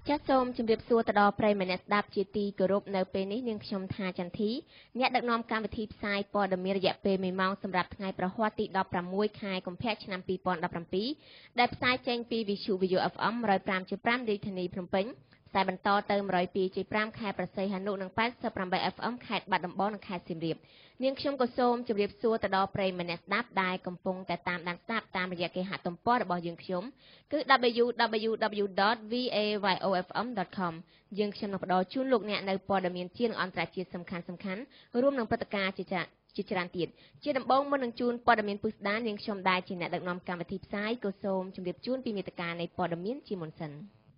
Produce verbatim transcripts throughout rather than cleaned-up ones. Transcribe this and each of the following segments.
ចាសសូមជម្រាបសួរទៅដល់ប្រិយមិត្តអ្នកស្ដាប់ជាទីគោរពនៅពេលនេះនាងខ្ញុំថាចន្ទធីអ្នកដឹកនាំកម្មវិធីផ្សាយព័ត៌មានរយៈពេលមួយម៉ោងសម្រាប់ថ្ងៃប្រហ័សទីដប់ប្រាំមួយខែកុម្ភៈឆ្នាំពីរពាន់ដប់ប្រាំពីរដែលផ្សាយចេញពីវិទ្យុ វី អូ អេฟ អេម một không năm រាជធានីភ្នំពេញផ្សាយបន្តទៅ một không hai 5 ខេត្តប្រស័យហនុនិង tám mươi tám អេฟ អេម ខេត្តបាត់ដំបងនិងខេត្តសៀមរាបនាងខ្ញុំក៏សូមជម្រាបសួរទៅដល់ប្រិយមិត្តអ្នកស្ដាប់ដែលកំពុងតែតាមដានស្ដាប់តាមរយៈគេហទំព័ររបស់យើងខ្ញុំគឺ double-u double-u double-u ដត វី เอ วาย โอ เอฟ เอ็ม ដត com យើងខ្ញុំនឹងផ្ដល់ជូនលោកអ្នកនៅព័ត៌មានជាតិនិងអន្តរជាតិសំខាន់សំខាន់រួមនឹងព្រឹត្តិការណ៍ជាជាច្រើនទៀតជាដំបូងមុននឹងជូនព័ត៌មានពិស្ដារនាងខ្ញុំដែរជាអ្នកដឹកនាំកម្មវិធីផ្សាយក៏សូមជម្រាបជូនពីមេត្តានៃព័ត៌មានជាមុនសិន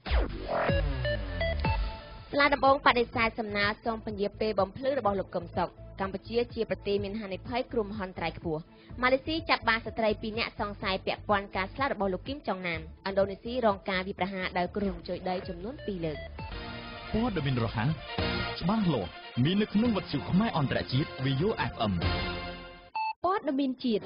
ស្លាដំបងបដិសេធសំណើសូមពន្យាពេលបំភ្លឺរបស់លោកកឹមសុខកម្ពុជាជាប្រទេសមានហានិភ័យគ្រោះមហន្តរាយខ្ពស់ម៉ាឡេស៊ីចាប់បានស្ត្រីពីរនាក់សង្ស័យពាក់ព័ន្ធការស្លាប់របស់លោកគីមចុងណាមឥណ្ឌូនេស៊ីរងការវាយប្រហារដោយគ្រោះរំជើយដីចំនួនពីរលើកព័ត៌មានរហ័សច្បាស់លាស់មាននៅក្នុងវិទ្យុខ្មែរអន្តរជាតិ វី โอ អេฟ เอ็มព័ត៌មានជាតិ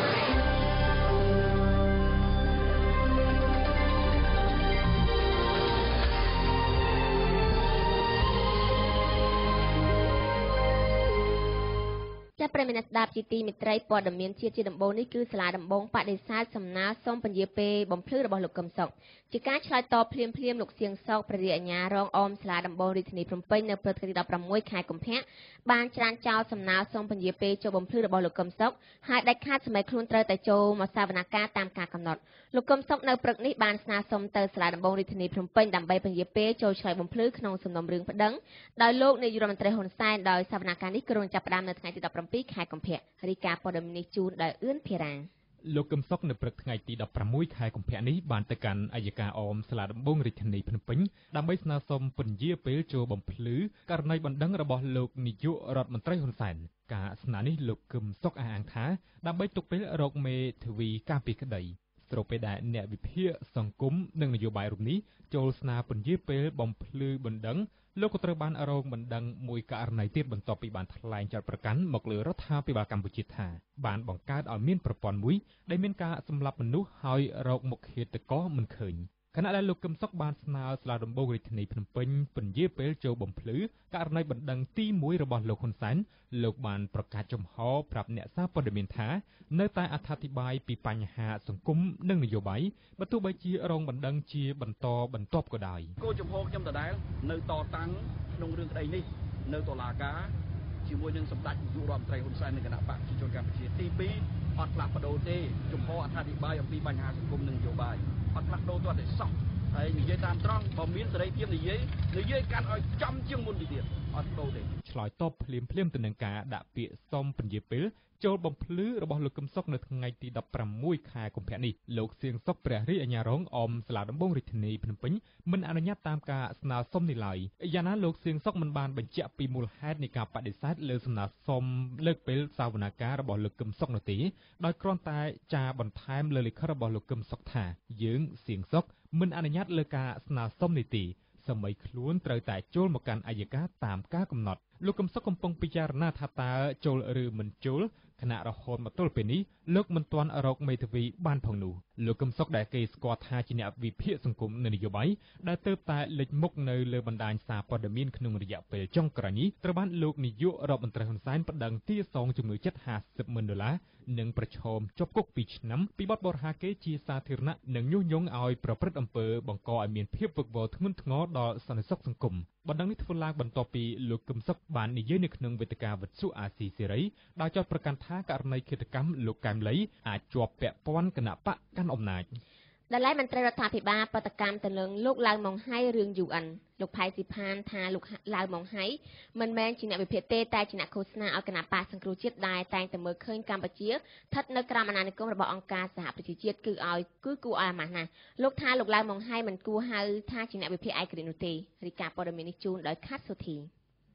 ចាប់ប្រិយមិត្តស្ដាប់ជាទីមេត្រីព័ត៌មានជាតិជាដំបូងនេះគឺសាលាដំបងបដិសេធសំណើសូមពន្យាពេលបំភ្លឺរបស់លោកកឹមសុខជាការឆ្លើយតបភ្លាមភ្លាមលោកសៀងសោកព្រះរាជអាជ្ញារងអមសាលាដំបងរាជធានីភ្នំពេញនៅព្រឹកថ្ងៃទីដប់ប្រាំមួយខែកុម្ភៈបានច្រានចោលសំណើសូមពន្យាពេលចូលបំភ្លឺរបស់លោកកឹមសុខហើយដាច់ខាតសម័យខ្លួនត្រូវតែចូលមកសវនកម្មតាមការកំណត់លោកកឹមសុខនៅព្រឹកនេះបានស្នើសុំទៅសាលាដំបងរាជធានីភ្នំពេញដើម្បីពន្យាពេលចូលឆ្លើយបំភ្លឺក្នុងសំណុំរឿងប្តឹងដោយលោកនាយករដ្ឋមន្ត្រីហ៊ុនសែនដោយសវនកម្មនេះគ្រោងចាប់ផ្ដើមនៅថ្ងៃទីដប់ប្រាំពីរខែកុម្ភៈរីកាព័ត៌មាននេះជូនដោយអឿនភារាលោកកឹមសុខនៅព្រឹកថ្ងៃទីដប់ប្រាំមួយខែកុម្ភៈនេះបានទៅកាន់អัยការអមសាលាដំបងរាជធានីភ្នំពេញដើម្បីស្នើសុំពន្យាពេលចូលបំភ្លឺករណីបណ្ដឹងរបស់លោកនាយករដ្ឋមន្ត្រីហ៊ុនសែនការស្នើនេះលោកកឹមសុខអះអាងថាដើម្បីទុកពេលរកមេធាវីការពីក្តីស្របពេលដែលអ្នកវិភាគសង្គមនិងនយោបាយរូបនេះចូលស្នើពន្យាពេលបំភ្លឺបណ្ដឹងលោកក៏ត្រូវបានរងបណ្ដឹងមួយករណីទៀតបន្ទាប់ពីបានថ្លែងចោទប្រកាន់មកលើរដ្ឋាភិបាលកម្ពុជាថាបានបង្កើតឲ្យមានប្រព័ន្ធមួយដែលមានការសម្លាប់មនុស្សហើយរកមុខឃាតករមិនឃើញខណៈដែលលោកកឹមសុខបានស្នើសាលាដំបងរាជធានីភ្នំពេញពន្យាពេលចូលបំភ្លឺករណីបណ្ដឹងទីមួយរបស់លោកហ៊ុនសែនលោកបានប្រកាសចំហប្រាប់អ្នកសារព័ត៌មានថានៅតែអត្ថាធិប្បាយពីបញ្ហាសង្គមនិងនយោបាយបើទោះបីជារងបណ្ដឹងជាបន្តបន្ទាប់ក៏ដោយគោលចំហខ្ញុំដដែលនៅតតាំងក្នុងរឿងក្តីនេះនៅតុលាការជាមួយនឹងសម្ដេចនាយករដ្ឋមន្ត្រីហ៊ុនសែននិងគណៈបកប្រជាជនកម្ពុជាទីពីរអត់ផ្លាស់ប្ដូរទេចំហអត្ថាធិប្បាយអំពីបញ្ហាសង្គមនិងនយោបាយអត់ផ្លាស់ប្ដូរទាល់តែសោះហើយនិយាយតាមត្រង់បើមានសេរីភាពនិយាយនិយាយកាន់ឲ្យចំជាងមុនទៅទៀតអត់ដូរទេឆ្លើយតបភ្លាមភ្លាមទៅនឹងការដាក់ពាក្យសុំពន្យាពេលចូលបំភ្លឺរបស់លោកកឹមសុខនៅថ្ងៃទីដប់ប្រាំមួយខែកុម្ភៈនេះលោកសៀងសុខព្រះរាជអាជ្ញារងអមសាលាដំបងរាជធានីភ្នំពេញមិនអនុញ្ញាតតាមការស្នើសុំនេះឡើយយ៉ាងណាលោកសៀងសុខមិនបានបញ្ជាក់ពីមូលហេតុនៃការបដិសេធលើសំណើសុំលើកពេលសវនកម្មរបស់លោកកឹមសុខនោះទេដោយគ្រាន់តែចារបន្ថែមលើលិខិតរបស់លោកកឹមសុខថាយើងសៀងសុខមិនអនុញ្ញាតលើការស្នើសុំនេះទេសម័យខ្លួនត្រូវតែចូលមកកាន់អัยការតាមការកំណត់លោកកឹមសុខកំពុងពិចារណាថាតើចូលឬមិនចូលខណៈរហូតមកទល់ពេលនេះលោកមិនទាន់រកមេធាវីបានផងនោះលោកកឹមសុខដែលគេស្គាល់ថាជាអ្នកវិភាគសង្គមនយោបាយដែលទើបតែលេចមុខនៅលើបណ្ដាញសារព័ត៌មានក្នុងរយៈពេលចុងក្រោយនេះត្រូវបានលោកនាយករដ្ឋមន្ត្រីហ៊ុនសែនប្តឹងទារសងជំងឺចិត្តហាសិបម៉ឺនដុល្លារនិងប្រឈមជាប់គុកពីរឆ្នាំពីបទបរិហាកេរ្តិ៍ជាសាធារណៈនិងញុះញង់ឲ្យប្រព្រឹត្តអំពើបង្កឲ្យមានភាពវឹកវរធ្ងន់ធ្ងរដល់សន្តិសុខសង្គមបណ្ដឹងនេះធ្វើឡើងបន្ទាប់ពីលោកកឹមសុខបាននិយាយនៅក្នុងវេទិកាវិទ្យុអាស៊ីសេរីដោយចោទប្រកាន់ថាករណីឃាតកម្មលោកកែមលីអាចជាប់ពាក់ព័ន្ធគណៈបកកាន់អំណាចដែលឡែមន្ត្រីរដ្ឋាភិបាលបដកម្មទៅនឹងលោកឡៅម៉ុងហៃរឿង យូ អិន លោកផៃស៊ីផានថាលោកឡៅម៉ុងហៃមិនមែនជាអ្នកវិភាគទេតែជាអ្នកឃោសនាឲ្យគណៈបកសង្គ្រោះជាតិដែលតែងតែមើលឃើញកម្ពុជាស្ថិតនៅក្រោមអាណានិគមរបស់អង្គការសហប្រជាជាតិគឺឲ្យគឺគួរឲ្យអាម៉ាស់ណាស់លោកថាលោកឡៅម៉ុងហៃមិនគួរហៅថាជាអ្នកវិភាគឯករាជ្យនោះទេរីកាព័ត៌មាននេះជូនដោយខាត់សុធីម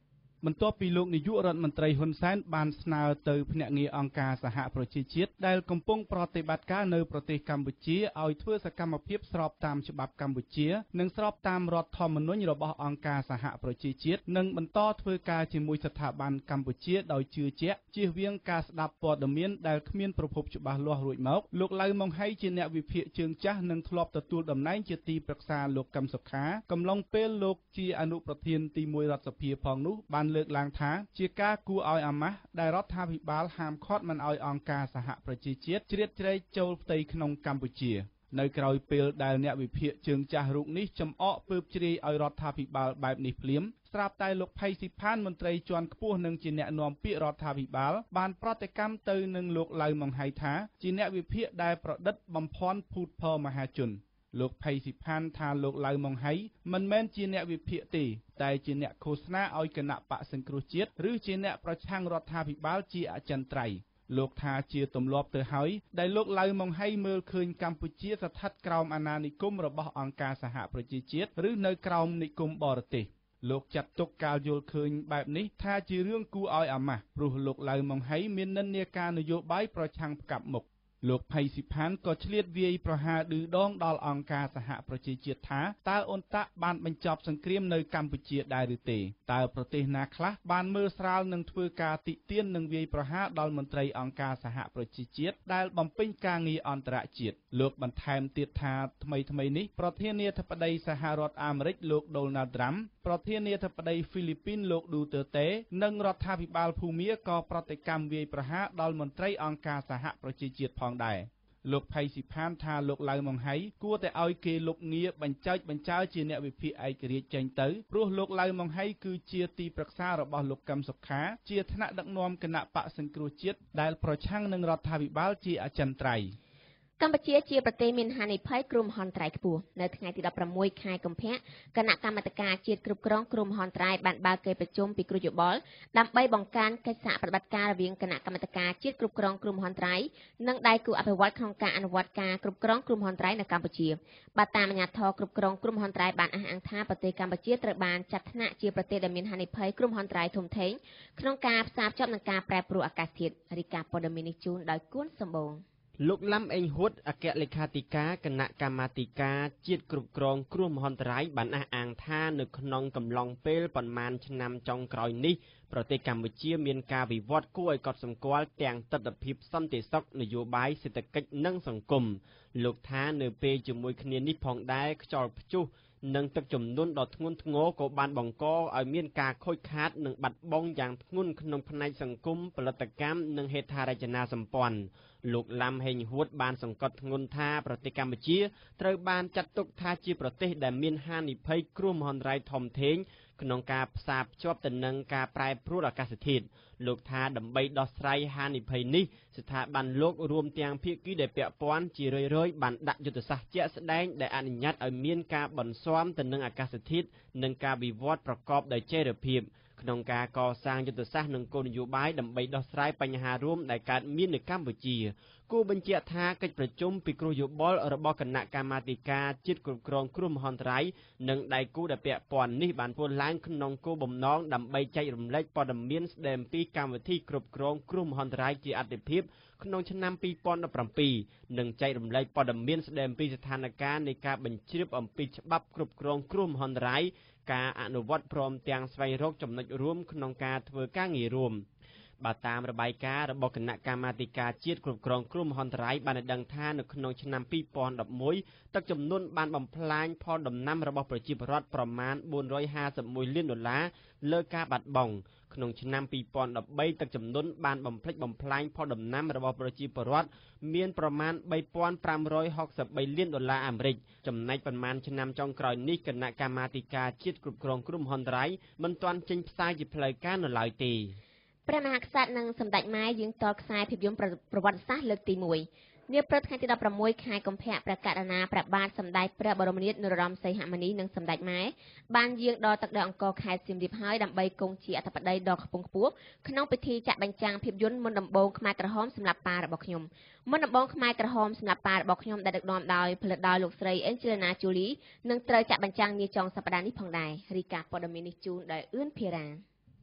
បន្ទាប់ពីលោកនាយករដ្ឋមន្ត្រីហ៊ុនសែនបានស្នើទៅភ្នាក់ងារអង្គការសហប្រជាជាតិដែលកំពុងប្រតិបត្តិការនៅប្រទេសកម្ពុជាឲ្យធ្វើសកម្មភាពស្របតាមច្បាប់កម្ពុជានិងស្របតាមរដ្ឋធម្មនុញ្ញរបស់អង្គការសហប្រជាជាតិនិងបន្តធ្វើការជាមួយស្ថាប័នកម្ពុជាដោយជឿជាក់ជៀសវាងការស្ដាប់ព័ត៌មានដែលគ្មានប្រភពច្បាស់លាស់រួចមកលោកឡៅម៉ុងហៃជាអ្នកវិភាគជើងចាស់និងធ្លាប់ទទួលតំណែងជាទីប្រឹក្សាលោកកឹមសុខាកំឡុងពេលលោកជាអនុប្រធានទីមួយរដ្ឋសភាផងនោះបានលើកឡើងថាជាការគួរឲ្យអាម៉ាស់ដែលរដ្ឋាភិបាលហាមឃាត់មិនឲ្យអង្គការសហប្រជាជាតិជ្រៀតជ្រែកចូលផ្ទៃក្នុងកម្ពុជានៅក្រោយពេលដែលអ្នកវិភាគជើងចាស់រូបនេះចំអកពើបជ្រាយឲ្យរដ្ឋាភិបាលបែបនេះភ្លាមស្រាប់តែលោកផៃស៊ីផានមន្ត្រីជាន់ខ្ពស់និងជាអ្នកនាំពាក្យរដ្ឋាភិបាលបានប្រតិកម្មទៅនឹងលោកឡៅម៉ុងហៃថាជាអ្នកវិភាគដែលប្រឌិតបំភាន់ភូតភរមហាជនលោកផៃស៊ីផានថាលោកឡៅម៉ុងហៃមិនមែនជាអ្នកវិភាគទេតែជាអ្នកឃោសនាឲ្យគណៈបកសង្គ្រោះជាតិឬជាអ្នកប្រឆាំងរដ្ឋាភិបាលជាអចិន្ត្រៃយ៍លោកថាជាទម្លាប់ទៅហើយដែលលោកឡៅម៉ុងហៃមើលឃើញកម្ពុជាស្ថិតក្រោមអាណានិគមរបស់អង្គការសហប្រជាជាតិឬនៅក្រោមនិគមបរទេសលោកចាត់ទុកការយល់ឃើញបែបនេះថាជារឿងគួរឲ្យអាម៉ាស់ព្រោះលោកឡៅម៉ុងហៃមាននិន្នាការនយោបាយប្រឆាំងផ្កាប់មុខលោកផៃស៊ីផានក៏ឆ្លៀតវាយប្រហារឌឺដងដល់អង្គការសហប្រជាជាតិថាតើអ៊ុនតាក់បានបញ្ចប់សង្គ្រាមនៅកម្ពុជាដែរឬទេតើប្រទេសណាខ្លះបានមើលស្រាលនឹងធ្វើការតិទៀននិងវាយប្រហារដល់មន្ត្រីអង្គការសហប្រជាជាតិដែលបំពេញការងារអន្តរជាតិលោកបន្ថែមទៀតថាថ្មីថ្មីនេះប្រធានាធិបតីសហរដ្ឋអាមេរិកលោកដូណាល់ត្រាំប្រធានាធិបតីហ្វីលីពីនលោកឌូទ័រតេនិងរដ្ឋាភិបាលភូមាក៏ប្រតិកម្មវាយប្រហារដល់មន្ត្រីអង្គការសហប្រជាជាតិផងដែរលោកផៃស៊ីផានថាលោកឡៅម៉ុងហៃគួរតែឲ្យគេលុកងារបញ្ចើចបញ្ចើជាអ្នកវិភាគឯករាជ្យចេញទៅព្រោះលោកឡៅម៉ុងហៃគឺជាទីប្រឹក្សារបស់លោកកឹមសុខាជាថ្នាក់ដឹកនាំគណៈបកសង្គ្រោះជាតិដែលប្រឆាំងនឹងរដ្ឋាភិបាលជាអចិន្ត្រៃយ៍កម្ពុជាជាប្រទេសមានហានិភ័យគ្រោះមហន្តរាយខ្ពស់នៅថ្ងៃទីដប់ប្រាំមួយខែកុម្ភៈគណៈកម្មាធិការជាតិគ្រប់គ្រងគ្រោះមហន្តរាយបានបើកកិច្ចប្រជុំពិគ្រោះយោបល់ដើម្បីបង្កើនកិច្ចសហប្រតិបត្តិការរវាងគណៈកម្មាធិការជាតិគ្រប់គ្រងគ្រោះមហន្តរាយនិងដៃគូអភិវឌ្ឍក្នុងការអនុវត្តការគ្រប់គ្រងគ្រោះមហន្តរាយនៅកម្ពុជាបាទតាមអាជ្ញាធរគ្រប់គ្រងគ្រោះមហន្តរាយបានអះអាងថាប្រទេសកម្ពុជាត្រូវបានចាត់ថ្នាក់ជាប្រទេសដែលមានហានិភ័យគ្រោះមហន្តរាយធំធេងក្នុងការផ្សារភ្ជាប់នឹងការប្រែប្រួលអាកាសធាតុរីកាព័ត៌មាននេះជូនដោយគួនសម្បូរលោកឡាំអេងហួតអគ្គលេខាធិការគណៈកម្មាធិការជាតិគ្រប់គ្រងគ្រោះមហន្តរាយបានអះអាងថានៅក្នុងកំឡុងពេលប៉ុន្មានឆ្នាំចុងក្រោយនេះប្រទេសកម្ពុជាមានការវិវត្តគួរឲ្យកត់សម្គាល់ទាំងទិដ្ឋភាពសន្តិសុខនយោបាយសេដ្ឋកិច្ចនិងសង្គមលោកថានៅពេលជាមួយគ្នានេះផងដែរខ្យល់ព្យុះនិងទឹកជំនន់ដ៏ធ្ងន់ធ្ងរក៏បានបង្កឲ្យមានការខូចខាតនិងបាត់បង់យ៉ាងធ្ងន់ក្នុងផ្នែកសង្គមផលិតកម្មនិងហេដ្ឋារចនាសម្ព័ន្ធលោកឡាំហេងហួតបានសង្កត់ធ្ងន់ថាប្រទេសកម្ពុជាត្រូវបានចាត់ទុកថាជាប្រទេសដែលមានហានិភ័យគ្រោះមហន្តរាយធំធេងក្នុងការផ្សារភ្ជាប់ទៅនឹងការប្រែប្រួលអាកាសធាតុលោកថាដើម្បីដោះស្រាយហានិភ័យនេះស្ថាប័នលោករួមទាំងភាគីដែលពាក់ព័ន្ធជារឿយៗបានដាក់យុទ្ធសាស្ត្រជាក់ស្ដែងដែលអនុញ្ញាតឲ្យមានការបន្ស៊ាំទៅនឹងអាកាសធាតុនិងការវិវត្តប្រកបដោយចីរភាពក្នុងការកសាងយុទ្ធសាស្ត្រនិងគោលនយោបាយដើម្បីដោះស្រាយបញ្ហារួមដែលកើតមាននៅកម្ពុជាគូបញ្ជាក់ថាកិច្ចប្រជុំពិគ្រោះយោបល់របស់គណៈកម្មាធិការជាតិគ្រប់គ្រងគ្រោះមហន្តរាយនិងដៃគូដែលពាក់ព័ន្ធនេះបានធ្វើឡើងក្នុងគោលបំណងដើម្បីចែករំលែកព័ត៌មានស្ដីអំពីកម្មវិធីគ្រប់គ្រងគ្រោះមហន្តរាយជាអាទិភាពក្នុងឆ្នាំពីរពាន់ដប់ប្រាំពីរនិងចែករំលែកព័ត៌មានស្ដីអំពីស្ថានភាពនៃការបញ្ជ្រាបអំពីច្បាប់គ្រប់គ្រងគ្រោះមហន្តរាយការអនុវត្តព្រមទាំងស្វែងរកចំណុចរួមក្នុងការធ្វើការងាររួមបើតាមរបាយការណ៍របស់គណៈកម្មាធិការជាតិគ្រប់គ្រងគ្រោះមហន្តរាយបានដឹងថានៅក្នុងឆ្នាំពីរពាន់ដប់មួយទឹកជំនន់បានបំផ្លាញផលដំណាំរបស់ប្រជាពលរដ្ឋប្រមាណបួនរយហាសិបមួយលានដុល្លារលើការបាត់បង់ក្នុងឆ្នាំពីរពាន់ដប់បីទឹកជំនន់បានបំផ្លិចបំផ្លាញផលដំណាំរបស់ប្រជាពលរដ្ឋមានប្រមាណបីពាន់ប្រាំរយហកសិបបីលានដុល្លារអាមេរិកចំណែកប៉ុន្មានឆ្នាំចុងក្រោយនេះគណៈកម្មាធិការជាតិគ្រប់គ្រងគ្រោះមហន្តរាយមិនទាន់ចេញផ្សាយជាផ្លូវការនៅឡើយទេព្រះមហាក្សត្រនិងសម្ដេចម៉ែយើងតខ្សែភាពយន្តប្រវត្តិសាស្ត្រលើកទីមួយនាព្រឹកថ្ងៃទីដប់ប្រាំមួយខែកុម្ភៈព្រះករុណាព្រះបាទសម្ដេចព្រះបរមនាថនរោត្តមសីហមុនីនិងសម្ដេចម៉ែបានយាងដល់ទឹកដីអង្គរខេត្តសៀមរាបហើយដើម្បីគង់ជាអធិបតីដ៏ខ្ពង់ខ្ពស់ក្នុងពិធីចាក់បញ្ចាំងភាពយន្តមុនដំបូងខ្មែរក្រហមសម្រាប់ប៉ារបស់ខ្ញុំមុនដំបូងខ្មែរក្រហមសម្រាប់ប៉ារបស់ខ្ញុំដែលដឹកនាំដោយផលិតដោយលោកស្រីអេនជេលីណាជូលីនឹងត្រូវចាក់បញ្ចាំងនាចុងសប្តាហ៍នេះផងដែររីកាព័ត៌មាននេះជូនដោយអឿនភារា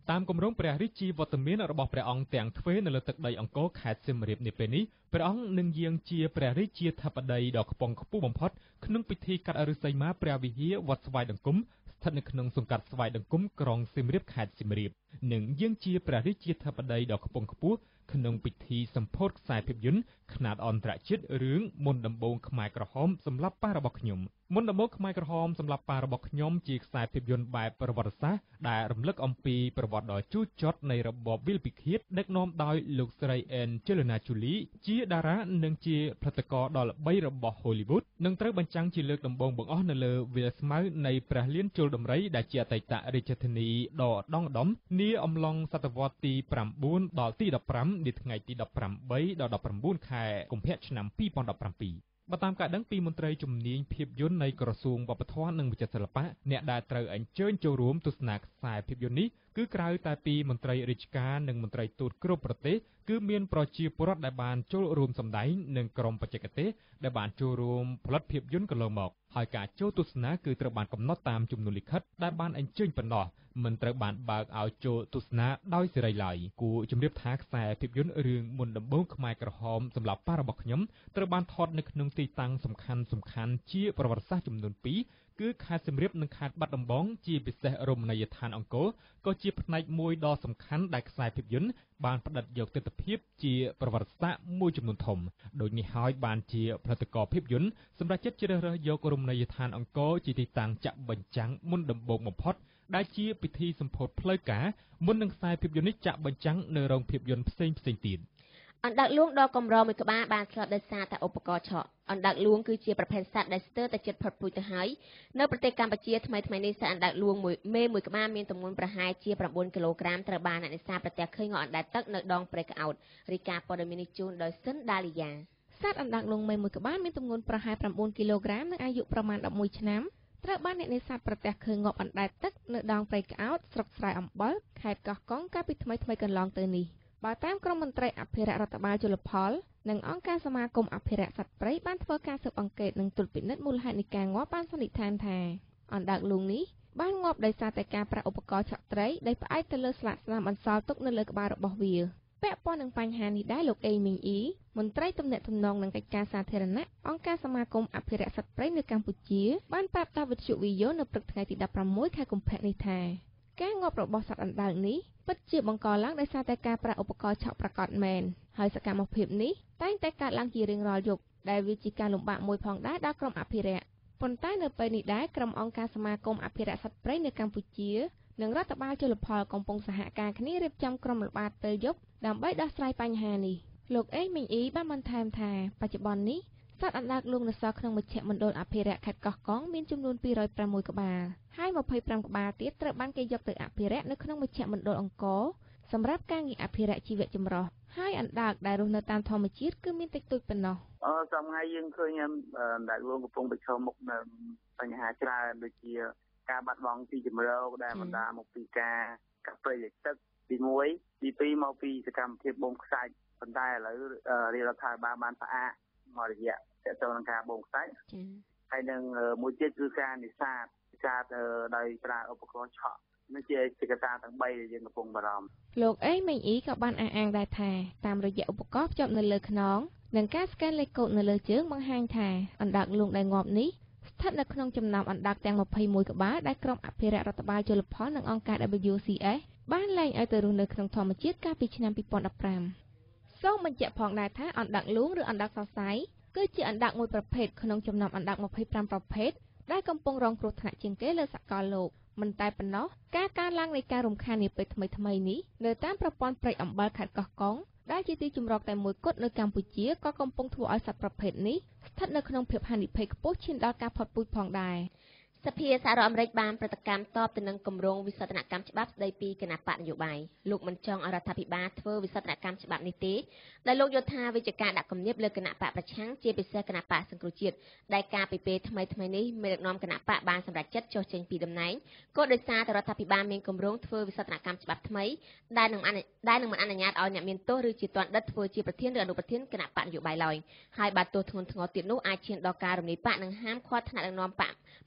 តាមគម្រោងព្រះរាជាវត្តមានរបស់ព្រះអង្គទាំងទ្វេនៅលើទឹកដីអង្គរខេត្តសៀមរាបនាពេលនេះព្រះអង្គនឹងយាងជាព្រះរាជាធិបតីដ៏ខ្ពង់ខ្ពស់បំផុតក្នុងពិធីកាត់ឫស្សីមាព្រះវិហារវត្តស្វាយដង្គមស្ថិតនៅក្នុងសង្កាត់ស្វាយដង្គមក្រុងសៀមរាបខេត្តសៀមរាបនិងយាងជាព្រះរាជាធិបតីដ៏ខ្ពង់ខ្ពស់ក្នុងពិធីសម្ពោធខ្សែភាពយន្តខ្នាតអន្តរជាតិរឿងមុនដំបូងខ្មែរក្រហមសម្រាប់ប៉ារបស់ខ្ញុំមុនដំបូងខ្មែរក្រហមសម្រាប់ប៉ារបស់ខ្ញុំជាខ្សែភាពយន្តបែបប្រវត្តិសាស្ត្រដែលរំលឹកអំពីប្រវត្តិដ៏ជូរចត់នៃរបបវិលពិឃាតដឹកនាំដោយលោកស្រីអែនជេលណាជូលីជាតារានិងជាផលិតករដ៏ល្បីរបស់ Hollywood នឹងត្រូវបញ្ចាំងជាលើកដំបូងបង្អស់នៅលើវាលស្មៅនៃព្រះលានជលដំរីដែលជាអតីតរាជធានីដ៏ដងដំនាអំឡុងសតវត្សទីប្រាំបួនដល់ទីដប់ប្រាំនាថ្ងៃទីដប់ប្រាំបីដល់ដប់ប្រាំបួនខែកុម្ភៈឆ្នាំពីរពាន់ដប់ប្រាំពីរបើតាមការដឹងពីមន្ត្រីជំនាញភាពយន្តនៃក្រសួងវប្បធម៌និងវិចិត្រសិល្បៈអ្នកដែលត្រូវអញ្ជើញចូលរួមទស្សនាខ្សែភាពយន្តនេះគឺក្រៅតែពីមន្ត្រីរាជការនិងមន្ត្រីទូតគ្រប់ប្រទេសគឺមានប្រជាពលរដ្ឋដែលបានចូលរួមសម្ដែងនិងក្រុមបច្ចេកទេសដែលបានចូលរួមផលិតភាពយន្តកន្លងមកហើយការចូលទស្សនាគឺត្រូវបានកំណត់តាមជំនួយលិខិតដែលបានអញ្ជើញប៉ុណ្ណោះមិនត្រូវបានបើកឲ្យចូលទស្សនាដោយសេរីឡើយគួរជំរាបថាខ្សែភាពយន្តរឿងមុនដំបូងខ្មែរក្រហមសម្រាប់ប៉ារបស់ខ្ញុំត្រូវបានថតនៅក្នុងទីតាំងសំខាន់សំខាន់ជាប្រវត្តិសាស្ត្រចំនួនពីរគឺខេត្តសៀមរាបនិងខេត្តបាត់ដំបងជាពិសេសរមណីយដ្ឋានអង្គរក៏ជាផ្នែកមួយដ៏សំខាន់ដែលខ្សែភាពយន្តបានផ្តិតយកទិដ្ឋភាពជាប្រវត្តិសាស្ត្រមួយចំនួនធំដូចនេះហើយបានជាផលិតករភាពយន្តសម្រាប់ចិត្តជ្រើសរើសយករមណីយដ្ឋានអង្គរជាទីតាំងចាក់បញ្ចាំងមុនដំបូងបំផុតដែលជាពិធីសម្ពោធផ្លូវការមុននឹងខ្សែភាពយន្តនេះចាក់បញ្ចាំងនៅរោងភាពយន្តផ្សេងផ្សេងទៀតអណ្ដើកលួងដ៏កម្រមួយក្បាលបានស្លាប់ដោយសារតែឧបករណ៍ឆក់អណ្ដើកលួងគឺជាប្រភេទសត្វដែលស្ទើរតែជិតផុតពូជទៅហើយនៅប្រទេសកម្ពុជាថ្មីថ្មីនេះសត្វអណ្ដើកលួងមួយមេមួយក្បាលមានទម្ងន់ប្រហែលជាប្រាំបួនគីឡូក្រាមត្រូវបានអ្នកនេសាទប្រទះឃើញងក់អណ្ដែតទឹកនៅដងព្រៃក្អោតរីកាព័ត៌មាននេះជូនដោយសិនដាលីយ៉ាសត្វអណ្ដើកលួងមេមួយក្បាលមានទម្ងន់ប្រហែលប្រាំបួនគីឡូក្រាមនិងអាយុប្រមាណដប់មួយឆ្នាំត្រូវបានអ្នកនេសាទប្រទះឃើញងក់អណ្ដែតទឹកនៅដងព្រៃក្អោតស្រុកស្រែអំបិលខេត្តកោះកុងកាលពីថ្មីថ្មីកន្លងទៅនេះបើតាមក្រុមមន្ត្រីអភិរក្សរដ្ឋបាលជលផលនិងអង្គការសមាគមអភិរក្សសត្វព្រៃបានធ្វើការស៊ើបអង្កេតនិងត្រួតពិនិត្យមូលហេតុនៃការងាប់បានសន្និដ្ឋានថាអណ្ដើកលួងនេះបានងាប់ដោយសារតែការប្រើឧបករណ៍ឆក់ត្រីដែលផ្អែកទៅលើស្លាកស្នាមបន្សល់ទុកនៅលើក្បាលរបស់វាពាក់ព័ន្ធនឹងបញ្ហានេះដែរលោកអេមីងអ៊ីមន្ត្រីទំនាក់ទំនងនិងកិច្ចការសាធារណៈអង្គការសមាគមអភិរក្សសត្វព្រៃនៅកម្ពុជាបានប្រាប់ដល់វិទ្យុវីយ៉ូនៅព្រឹកថ្ងៃទីដប់ប្រាំមួយខែកុម្ភៈនេះថាការងាប់របស់សត្វអណ្ដើកនេះពិតជាបង្កឡើងដោយសារតែការប្រើឧបករណ៍ឆក់ប្រាកដមែនហើយសកម្មភាពនេះតែងតែកើតឡើងជារៀងរាល់យប់ដែលវាជាការលំបាកមួយផងដែរដល់ក្រុមអភិរក្សប៉ុន្តែនៅពេលនេះដែរក្រុមអង្គការសមាគមអភិរក្សសត្វព្រៃនៅកម្ពុជានិងរដ្ឋបាលជលផលកំពុងសហការគ្នារៀបចំក្រុមល្បាតពេលយប់ដើម្បីដោះស្រាយបញ្ហានេះលោកអេមីងអ៊ីបានបន្ថែមថាបច្ចុប្បន្ននេះសត្វអណ្ដើកលួងនៅសល់ក្នុងមជ្ឈមណ្ឌលអភិរក្សខេត្តកោះកុងមានចំនួនពីររយប្រាំមួយក្បាលហើយម្ភៃប្រាំក្បាលទៀតត្រូវបានគេយកទៅអភិរក្សនៅក្នុងមជ្ឈមណ្ឌលអង្គរសម្រាប់ការងារអភិរក្សជីវៈចម្រុះហើយអណ្ដើកដែលរស់នៅតាមធម្មជាតិគឺមានតិចតួចប៉ុណ្ណោះអឺសំថ្ងៃយើងឃើញអណ្ដើកលួងកំពុងប្រឈមមុខនឹងបញ្ហាច្រើនដូចជាការបាត់បង់ទីជម្រកដែលបណ្ដាលមកពីការកាប់ព្រៃលិចទឹកទីមួយទីពីរមកពីសកម្មភាពបូមខ្សាច់ប៉ុន្តែឥឡូវរាជរដ្ឋាភិបាលបានផ្អាកមករយៈទាក់ទងនឹងការបូមខ្សាច់ចា៎ហើយនឹងមួយទៀតគឺការនេសាទនេសាទដោយប្រើឧបករណ៍ឆក់នេះជាជាកត្តាទាំងបីដែលយើងកំពុងបារម្ភលោកអេមីងអ៊ីក៏បានអះអាងដែរថាតាមរយៈឧបករណ៍ភ្ជាប់នៅលើខ្នងនិងការស្កេនលេខកូដនៅលើជើងបង្ហាញថាអណ្ដើកលួងដែលងាប់នេះស្ថិតនៅក្នុងចំណោមអណ្ដើកទាំងម្ភៃមួយក្បាលដែលក្រុមអភិរក្សរដ្ឋបាលជលផលនិងអង្គការ W C S បានលែងឲ្យទៅរស់នៅក្នុងធម្មជាតិកាលពីឆ្នាំពីរពាន់ដប់ប្រាំសូមបញ្ជាក់ផងដែរថាអណ្ដើកលួងឬអណ្ដើកសរសៃគឺជាអណ្ដើកមួយប្រភេទក្នុងចំណោមអណ្ដើកម្ភៃប្រាំប្រភេទដែលកំពុងរងគ្រោះថ្នាក់ជាងគេលើសកលលោកមិនតែប៉ុណ្ណោះការកើនឡើងនៃការរំខាននាពេលថ្មីថ្មីនេះនៅតាមប្រព័ន្ធព្រៃអំបិលខេត្តកោះកុងដែលជាទីជម្រកតែមួយគត់នៅកម្ពុជាក៏កំពុងធ្វើឲ្យសត្វប្រភេទនេះស្ថិតនៅក្នុងភាពហានិភ័យខ្ពស់ឈានដល់ការផុតពូជផងដែរសភាសហរដ្ឋអាមេរិកបានប្រតិកម្មតបទៅនឹងគម្រោងវិសោធនកម្មច្បាប់ស្តីពីគណបកនយោបាយលោកមិនចង់ឲ្យរដ្ឋាភិបាលធ្វើវិសោធនកម្មច្បាប់នេះទេដែលលោកយល់ថាវាជាការដាក់គំនាបលើគណបកប្រឆាំងជាពិសេសគណបកសង្គ្រោះជាតិដែលការពីពេលថ្មីថ្មីនេះមេដឹកនាំគណបកបានសម្រេចចិត្តចុះចេញពីតំណែងក៏ដោយសារតែរដ្ឋាភិបាលមានគម្រោងធ្វើវិសោធនកម្មច្បាប់ថ្មីដែលនឹងដែលនឹងមិនអនុញ្ញាតឲ្យអ្នកមានទោសឬជាទណ្ឌិតធ្វើជាប្រធានឬអនុប្រធានគណបកនយោបាយឡើយហើយបើទោសធ្ងន់ធ្ងរទៀតនោះអាចឈានដល់ការរំលាយបកនិងហាមឃាត់ថ្នាក់ដឹកនាំបកមិនឲ្យធ្វើ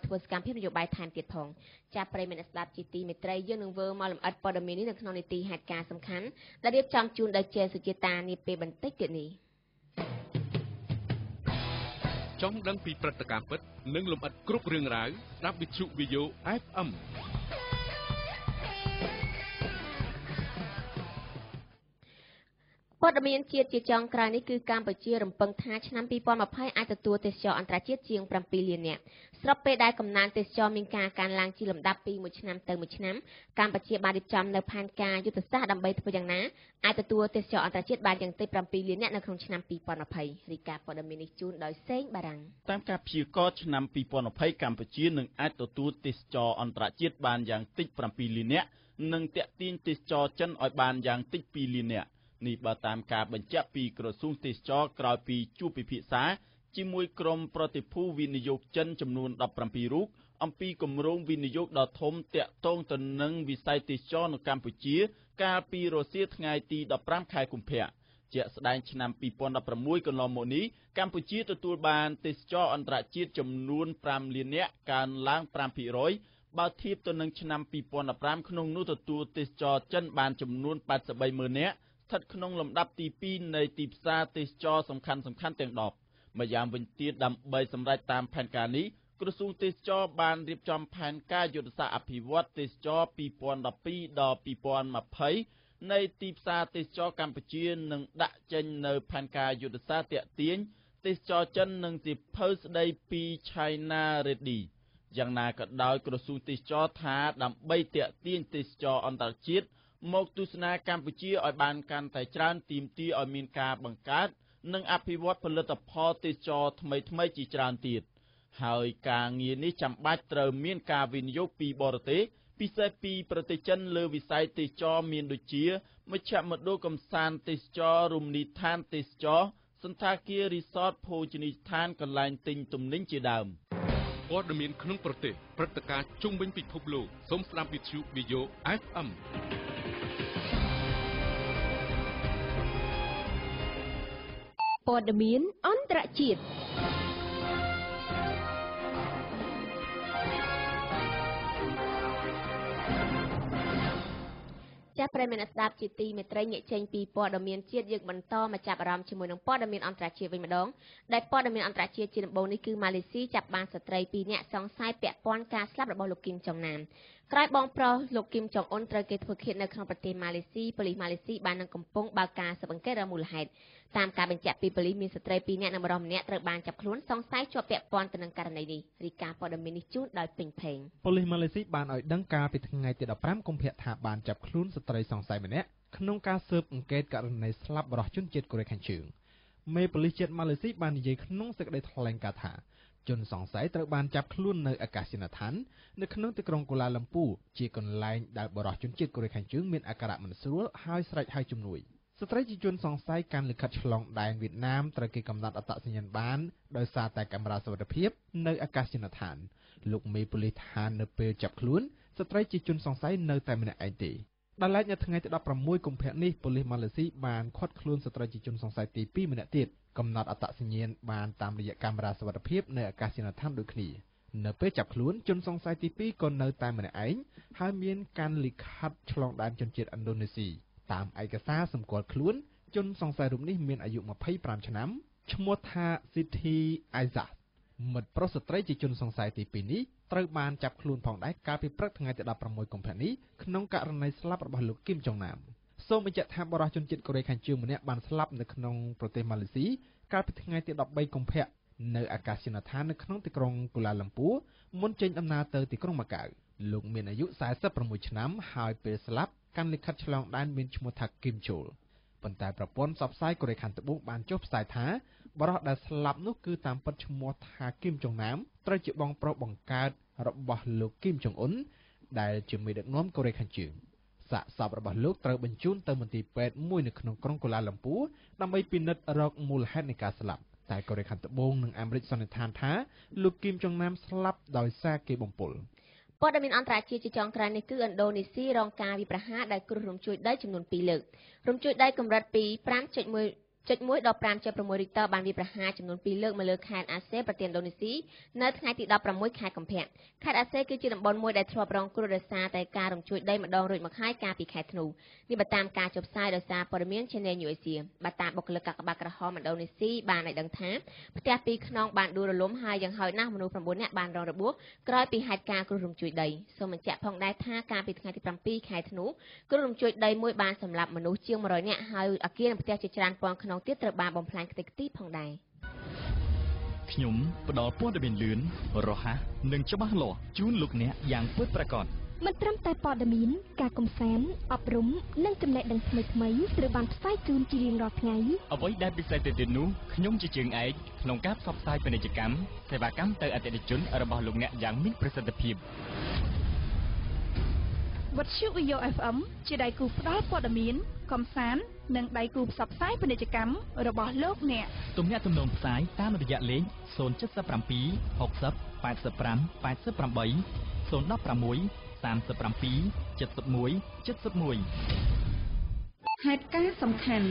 ធ្វើសកម្មភាពនយោបាយថែមទៀតផងចាប់ប្រិយមិត្តស្ដាប់ជាទីមេត្រីយើងនឹងធ្វើមកលម្អិតព័ត៌មាននេះនៅក្នុងនីតិហេតុការណ៍សំខាន់ដែលរៀបចំជូនដោយចេសុជាតានាពេលបន្តិចទៀតនេះចង់ដឹងពីព្រឹត្តិការណ៍ពិតនិងលម្អិតគ្រប់រឿងរ៉ាវស្ដាប់វិទ្យុ វី អូ អេฟ អេមព័ត៌មានជាតិជាចុងក្រោយនេះគឺកម្ពុជារំពឹងថាឆ្នាំពីរពាន់ម្ភៃអាចទទួលទេសចរអន្តរជាតិជាងប្រាំពីរលាននាក់ស្របពេលដែលកំណើនទេសចរមានការកើនឡើងជាលំដាប់ពីមួយឆ្នាំទៅមួយឆ្នាំកម្ពុជាបានរៀបចំនៅផែនការយុទ្ធសាស្ត្រដើម្បីធ្វើយ៉ាងណាអាចទទួលទេសចរអន្តរជាតិបានយ៉ាងតិចប្រាំពីរលាននាក់នៅក្នុងឆ្នាំពីរពាន់ម្ភៃរីកាព័ត៌មាននេះជូនដោយសេងបារាំងតាមការព្យាករណ៍ឆ្នាំពីរពាន់ម្ភៃកម្ពុជានឹងអាចទទួលទេសចរអន្តរជាតិបានយ៉ាងតិចប្រាំពីរលាននាក់និងទាក់ទាញទេសចរចិនឲ្យបានយ៉ាងតិចពីរលាននាក់នេះបើតាមការបញ្ជាក់ពីក្រសួងទេសចរក្រោយពីជួបពិភាក្សាជាមួយក្រុមប្រតិភូវិនិយោគចិនចំនួនដប់ប្រាំពីររូបអំពីគម្រោងវិនិយោគដ៏ធំទាក់ទងទៅនឹងវិស័យទេសចរនៅកម្ពុជាកាលពីរសៀលថ្ងៃទីដប់ប្រាំខែកុម្ភៈជាក់ស្ដែងឆ្នាំពីរពាន់ដប់ប្រាំមួយកន្លងមកនេះកម្ពុជាទទួលបានទេសចរអន្តរជាតិចំនួនប្រាំលាននាក់កើនឡើងប្រាំភាគរយបើធៀបទៅនឹងឆ្នាំពីរពាន់ដប់ប្រាំក្នុងនោះទទួលទេសចរចិនបានចំនួនប៉ែតសិបបីម៉ឺននាក់ស្ថិតក្នុងលំដាប់ទីពីរនៃទីផ្សារទេសចរសំខាន់សំខាន់ទាំងដប់ម្យ៉ាងវិញទៀតដើម្បីសម្រេចតាមផែនការនេះក្រសួងទេសចរបានរៀបចំផែនការយុទ្ធសាស្ត្រអភិវឌ្ឍទេសចរពីរពាន់ដប់ពីរដល់ពីរពាន់ម្ភៃនៃទីផ្សារទេសចរកម្ពុជានឹងដាក់ចេញនៅផែនការយុទ្ធសាស្ត្រទាក់ទាញទេសចរចិននិងសៀវភៅស្ដីពី China Ready យ៉ាងណាក៏ដោយក្រសួងទេសចរថាដើម្បីទាក់ទាញទេសចរអន្តរជាតិមកទស្សនាកម្ពុជាឲ្យបានកាន់តែច្រើនទាមទារឲ្យមានការបង្កើតនិងអភិវឌ្ឍផលិតផលទេសចរថ្មីថ្មីជាច្រើនទៀតហើយការងារនេះចាំបាច់ត្រូវមានការវិនិយោគពីបរទេសពិសេសពីប្រទេសចិនលើវិស័យទេសចរមានដូចជាមជ្ឈមណ្ឌលកំសាន្តទេសចររមណីយដ្ឋានទេសចរសន្តាគាររីសតភោជនីយដ្ឋានកន្លែងទិញទំនិញជាដើមព័ត៌មានក្នុងប្រទេសព្រឹត្តិការណ៍ជុំវិញពិភពលោកសូមស្ដាប់វិទ្យុ វី អូ អេฟ អេមព័ត៌មានអន្តរជាតិចាប់ប្រិយមិត្តស្ដាប់ជាទីមេត្រីងាកចេញពីព័ត៌មានជាតិយើងបន្តមកចាប់អារម្មណ៍ជាមួយនឹងព័ត៌មានអន្តរជាតិវិញម្ដងដែលព័ត៌មានអន្តរជាតិជាដំបូងនេះគឺម៉ាឡេស៊ីចាប់បានស្ត្រីពីរនាក់សង្ស័យពាក់ព័ន្ធការស្លាប់របស់លោកគីមចុងណាមក្រោយបងប្រុសលោកគីមចុងអ៊ុនត្រូវគេធ្វើឃាតនៅក្នុងប្រទេសម៉ាឡេស៊ីប៉ូលីសម៉ាឡេស៊ីបាននឹងកំពុងបើកការស៊ើបអង្កេតរកមូលហេតុតាមការបញ្ជាក់ពីប៉ូលីសមានស្ត្រីពីរនាក់និងបុរសម្នាក់ត្រូវបានចាប់ខ្លួនសង្ស័យជាប់ពាក់ព័ន្ធទៅនឹងករណីនេះរីកាព័ត៌មាននេះជូនដោយពេញភេងប៉ូលីសម៉ាឡេស៊ីបានឲ្យដឹងកាលពីថ្ងៃទីដប់ប្រាំកុម្ភៈថាបានចាប់ខ្លួនស្ត្រីសង្ស័យម្នាក់ក្នុងការស៊ើបអង្កេតករណីស្លាប់បរិសុទ្ធជនជាតិកូរ៉េខាងជើងមេប៉ូលីសជាតិម៉ាឡេស៊ីបាននិយាយក្នុងសេចក្តីថ្លែងការណ៍ថាជនសង្ស័យត្រូវបានចាប់ខ្លួននៅអាកាសយានដ្ឋាននៅក្នុងទីក្រុងកូឡាឡាំពូជាកន្លែងដែលបរិសុទ្ធជនជាតិកូរ៉េខាងជើងមានអាការៈមិនស្រួលហើយស្រេចហើយជំនួយស្ត្រីជាជនសង្ស័យកាន់លិខិតឆ្លងដែនវៀតណាមត្រូវគេកំណត់អត្តសញ្ញាណបានដោយសារតែកាមេរ៉ាសុវត្ថិភាពនៅអាកាសយានដ្ឋានលោកមេប៉ូលីសថានៅពេលចាប់ខ្លួនស្ត្រីជាជនសង្ស័យនៅតែម្នាក់ឯងទេដល់ឡែកនៅថ្ងៃទីដប់ប្រាំមួយកុម្ភៈនេះប៉ូលីសម៉ាឡេស៊ីបានឃាត់ខ្លួនស្ត្រីជាជនសង្ស័យទីពីរម្នាក់ទៀតកំណត់អត្តសញ្ញាណបានតាមរយៈកាមេរ៉ាសុវត្ថិភាពនៅអាកាសយានដ្ឋានដូចគ្នានៅពេលចាប់ខ្លួនជនសង្ស័យទីពីរក៏នៅតែម្នាក់ឯងហើយមានការលិខិតឆ្លងដែនជនជាតិឥណ្ឌូនេស៊ីតាមឯកសារសម្គាល់ខ្លួនជនសង្ស័យរូបនេះមានអាយុម្ភៃប្រាំឆ្នាំឈ្មោះថាស៊ីធីអៃសាមិត្តប្រុសស្ត្រីជាជនសង្ស័យទីពីរនេះត្រូវបានចាប់ខ្លួនផងដែរកាលពីព្រឹកថ្ងៃទីដប់ប្រាំមួយកុម្ភៈនេះក្នុងករណីស្លាប់របស់លោកគីមចុងណាមសូមបញ្ជាក់ថាបរិសុទ្ធជនជាតិកូរ៉េខាងជើងម្នាក់បានស្លាប់នៅក្នុងប្រទេសម៉ាឡេស៊ីកាលពីថ្ងៃទីដប់បីកុម្ភៈនៅអាកាសយានដ្ឋាននៅក្នុងទីក្រុងកូឡាឡាំពូមុនចេញដំណើរទៅទីក្រុងម៉ាកាវលោកមានអាយុសែសិបប្រាំមួយឆ្នាំហើយពេលស្លាប់កាន់លិខិតឆ្លងដែនមានឈ្មោះថាគីមជូលប៉ុន្តែប្រព័ន្ធផ្សព្វផ្សាយកូរ៉េខាងត្បូងបានចុះផ្សាយថាបរិសុទ្ធដែលស្លាប់នោះគឺតាមពិតឈ្មោះថាគីមចុងណាមត្រូវជាបងប្រុសបង្កើតរបស់លោកគីមចុងអ៊ុនដែលជាមេដឹកនាំកូរ៉េខាងជើងសាកសពរបស់លោកត្រូវបញ្ជូនទៅមន្ទីរពេទ្យមួយនៅក្នុងក្រុងកូឡាឡាំពូដើម្បីពិនិត្យរកមូលហេតុនៃការស្លាប់តែកូរ៉េខាងត្បូងនិងអាមេរិកសន្និដ្ឋានថាលោកគីមចុងណាមស្លាប់ដោយសារគេបំពុលព័ត៌មានអន្តរជាតិជាចុងក្រោយនេះគឺឥណ្ឌូនេស៊ីរងការវាយប្រហារដោយគ្រោះរំជួយដីចំនួនពីរលើករំជួយដីកម្រិតពី five point one ចុចមួយដកប្រាំចុចប្រាំមួយរីកតើបានវាប្រហារចំនួនពីរលើកមកលើខេត្តអាសេប្រទេសឥណ្ឌូនេស៊ីនៅថ្ងៃទីដប់ប្រាំមួយខែកុម្ភៈខេត្តអាសេគឺជាតំបន់មួយដែលធ្លាប់រងគ្រោះដោយសារតែការរំជួយដីម្ដងរួចមកហើយកាលពីខែធ្នូនេះបើតាមការចុះផ្សាយដោយសារព័ត៌មាន Channel New Asia បើតាមបុគ្គលិកកាកបាទក្រហមឥណ្ឌូនេស៊ីបានឲ្យដឹងថាផ្ទះពីរខ្នងបានដួលរលំហើយយ៉ាងហោចណាស់មនុស្សប្រាំបួននាក់បានរងរបួសក្រោយពីហេតុការណ៍គ្រោះរំជួយដីសូមបញ្ជាក់ផងដែរថាកាលពីថ្ងៃទីប្រាំពីរខែធ្នូគ្រោះរំជួយដីមួយបានសម្លាប់មនុស្សជាងមួយរយនាក់ហើយអគារនិងផ្ទះជាច្រើនពាន់ខ្នងទៀតត្រូវបានបំផ្លាញខ្ទេចខ្ទីផងដែរខ្ញុំផ្ដល់ព័ត៌មានលឿនរហ័សនិងច្បាស់លាស់ជូនលោកអ្នកយ៉ាងពិតប្រាកដមិនត្រឹមតែព័ត៌មានការកំសាន្តអប់រំនិងចំណេះដឹងថ្មីៗត្រូវបានផ្សាយជូនជារៀងរាល់ថ្ងៃអ្វីដែលពិសេសទៅទៀតនោះខ្ញុំជាជើងឯកក្នុងការផ្សព្វផ្សាយពាណិជ្ជកម្មសេវាកម្មទៅអតិថិជនរបស់លោកអ្នកយ៉ាងមានប្រសិទ្ធភាពវិទ្យុ VAYO เอฟ เอ็ม ជាដៃគូផ្ដល់ព័ត៌មានកំសាន្តនិងដៃគូផ្សព្វផ្សាយពាណិជ្ជកម្មរបស់លោកអ្នកទំនាក់ទំនងផ្សាយតាមរយៈលេខศูนย์ เจ็ด เจ็ด หก ศูนย์ แปด ห้า แปด ห้า แปด ศูนย์ หนึ่ง หก สาม เจ็ด หนึ่ง เจ็ด หนึ่ง เจ็ด หนึ่งហេតុការណ៍សំខាន់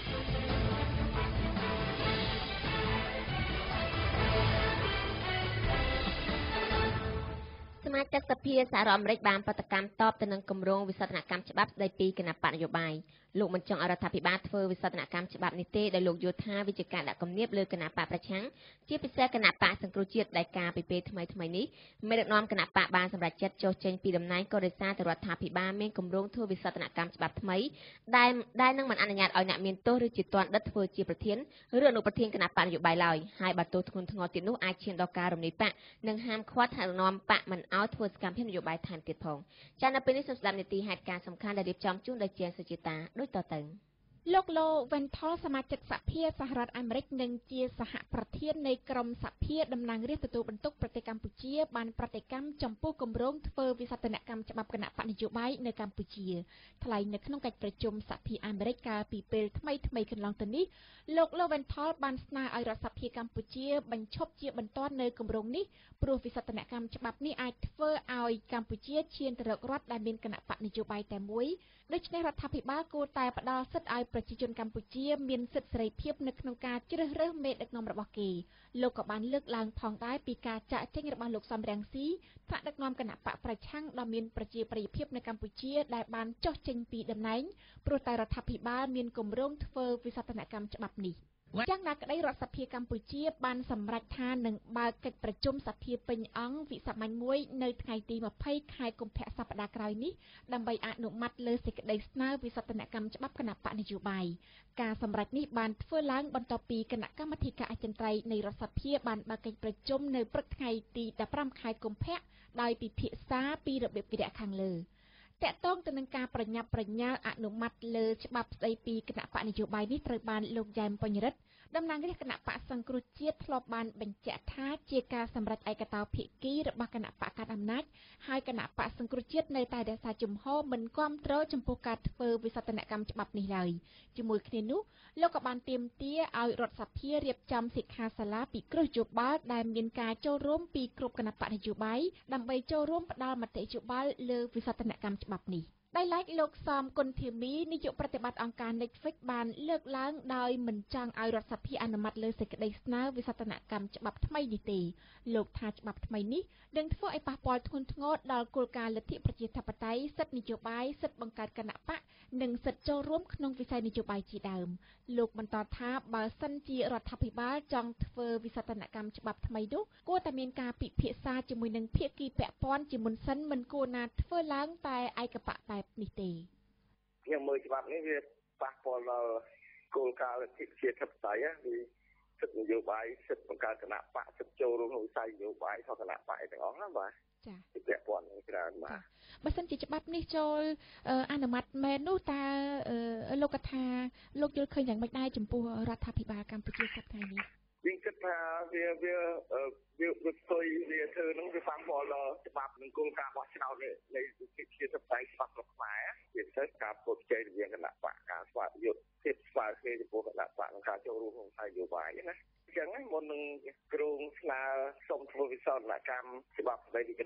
សមាជិកសភាសហរដ្ឋអាមេរិកបានប្រតិកម្មតបទៅនឹងគម្រោងវិសោធនកម្មច្បាប់ស្តីពីគណបកនយោបាយលោកមិនចង់ឲ្យរដ្ឋាភិបាលធ្វើវិសោធនកម្មច្បាប់នេះទេដោយលោកយល់ថាវាជាការដាក់គំនាបលើគណបកប្រឆាំងជាពិសេសគណបកសង្គ្រោះជាតិដែលការពីពេលថ្មីថ្មីនេះមេដឹកនាំគណបកបានសម្រេចចិត្តចុះចេញពីតំណែងក៏ដោយសារតែរដ្ឋាភិបាលមានគម្រោងធ្វើវិសោធនកម្មច្បាប់ថ្មីដែលដែលនឹងមិនអនុញ្ញាតឲ្យអ្នកមានទោសឬជាទណ្ឌិតធ្វើជាប្រធានឬអនុប្រធានគណបកនយោបាយឡើយហើយបើទោសធ្ងន់ធ្ងរទៀតនោះអាចឈានដល់ការរំលាយបកនិងហាមឃាត់ថ្នាក់ដឹកនាំបកមិនឲ្យធ្វើសកម្មភាពនយោបាយថែមទៀតផងចា៎នៅពេលនេះសូមស្ដាប់នីតិហេតុការណ៍សំខាន់ដែលរៀបចំជូនដោយជាសុជាតាដូចតទៅលោកឡូវេនថលសមាជិកសភាសហរដ្ឋអាមេរិកនិងជាសហប្រធាននៃក្រុមសភាតំណាងរាស្ត្រទទួលបន្ទុកប្រទេសកម្ពុជាបានប្រតិកម្មចំពោះគម្រោងធ្វើវិសោធនកម្មច្បាប់គណបកនយោបាយនៅកម្ពុជាថ្លែងនៅក្នុងកិច្ចប្រជុំសភាអាមេរិកកាលពីពេលថ្មីថ្មីកន្លងទៅនេះលោកឡូវេនថលបានស្នើឲ្យរដ្ឋសភាកម្ពុជាបញ្ឈប់ជាបន្ទាន់នៅគម្រោងនេះព្រោះវិសោធនកម្មច្បាប់នេះអាចធ្វើឲ្យកម្ពុជាឈានទៅរករដ្ឋដែលមានគណបកនយោបាយតែមួយដូច្នេះរដ្ឋាភិបាលគួរតែផ្ដល់សិទ្ធិឲ្យប្រជាជនកម្ពុជាមានសិទ្ធិសេរីភាពនៅក្នុងការជ្រើសរើសមេដឹកនាំរបស់គេលោកក៏បានលើកឡើងផងដែរពីការចាក់ចេញរបស់លោកសំរងស៊ីថ្នាក់ដឹកនាំគណបកប្រឆាំងដ៏មានប្រជាប្រិយភាពនៅកម្ពុជាដែលបានចុះចេញពីតំណែងព្រោះតែរដ្ឋាភិបាលមានគម្រោងធ្វើវិសោធនកម្មច្បាប់នេះយ៉ាងណាក្តីរដ្ឋសភាកម្ពុជាបានសម្រេចថានឹងបើកកិច្ចប្រជុំសភាពេញអង្គវិសាមញ្ញមួយនៅថ្ងៃទីម្ភៃខែកុម្ភៈសប្តាហ៍ក្រោយនេះដើម្បីអនុម័តលើសេចក្តីស្នើវិសោធនកម្មច្បាប់គណបកនយោបាយការសម្រេចនេះបានធ្វើឡើងបន្ទាប់ពីគណៈកម្មាធិការអចិន្ត្រៃយ៍នៃរដ្ឋសភាបានបើកកិច្ចប្រជុំនៅព្រឹកថ្ងៃទីដប់ប្រាំខែកុម្ភៈដោយពិភាក្សាពីរបៀបវិរៈខាងលើតកតងទៅនឹងការប្រញាប់ប្រញាល់អនុម័តលើច្បាប់ស្តីពីគណបកនយោបាយនេះត្រូវបានលោកយ៉ែមបញ្ញរិទ្ធតំណាងរាស្ត្រគណៈបកសង្គ្រោះជាតិធ្លាប់បានបញ្ជាក់ថាជាការសម្រេចឯកតោភាគីរបស់គណៈបកកណ្ដាលអំណាចហើយគណៈបកសង្គ្រោះជាតិនៅតែរក្សាជំហរមិនគាំទ្រចំពោះការធ្វើវិសោធនកម្មច្បាប់នេះឡើយជាមួយគ្នានោះលោកក៏បានទាមទារឲ្យរដ្ឋសភារៀបចំសិក្ខាសាលាពិគ្រោះយោបល់ដែលមានការចូលរួមពីគ្រប់គណៈបកនយោបាយដើម្បីចូលរួមផ្ដល់មតិយោបល់លើវិសោធនកម្មច្បាប់នេះដោយឡែកលោកសំគុណធីមីនាយកប្រតិបត្តិអង្គការ Netflix បានលើកឡើងដោយមិនចង់ឲ្យរដ្ឋសភាអនុម័តលើសេចក្តីស្នើវិសោធនកម្មច្បាប់ថ្មីនេះទេលោកថាច្បាប់ថ្មីនេះនឹងធ្វើឲ្យប៉ះពាល់ធ្ងន់ធ្ងរដល់គោលការណ៍លទ្ធិប្រជាធិបតេយ្យសិទ្ធិនយោបាយសិទ្ធិបង្កើតគណបកនិងសិទ្ធិចូលរួមក្នុងវិស័យនយោបាយជាដើមលោកបន្តថាបើសិនជារដ្ឋាភិបាលចង់ធ្វើវិសោធនកម្មច្បាប់ថ្មីនោះគួរតែមានការពិភាក្សាជាមួយនឹងភាគីពាក់ព័ន្ធជាមុនសិនមិនគួរណាធ្វើឡើងតែឯកបកបែបនេះទេខ្ញុំមើលច្បាប់នេះវាប៉ះពាល់ដល់គោលការណ៍លទ្ធិប្រជាធិបតេយ្យវាសិទ្ធិនយោបាយសិទ្ធិបង្កើតគណៈបកសិទ្ធិចូលរួមក្នុងវិស័យនយោបាយរបស់គណៈបកទាំងអស់ណាបាទចា៎ពាក់ព័ន្ធនឹងច្រើនបាទបើសិនជាច្បាប់នេះចូលអនុម័តមែននោះតើលោកថាលោកយល់ឃើញយ៉ាងម៉េចដែរចំពោះរដ្ឋាភិបាលកម្ពុជាសប្តាហ៍នេះវិញគិតថាវាវាវាវាផ្ទុយវាធ្វើនឹងវាប៉ះពាល់ដល់ច្បាប់និងគោលការណ៍បោះឆ្នោតនៃវិជាជាសប្តាហ៍ច្បាប់របស់ខ្មែរវាពិសេសការប្រកួតប្រជែងរវាងគណៈបកការស្វាយុទ្ធភាពស្វាគ្នាចំពោះគណៈបកនិងការចូលរួមក្នុងនយោបាយណាអញ្ចឹងមុននឹងគ្រោងស្នើសុំធ្វើវិសោធនកម្មច្បាប់ស្តីពីគណៈបកនយោ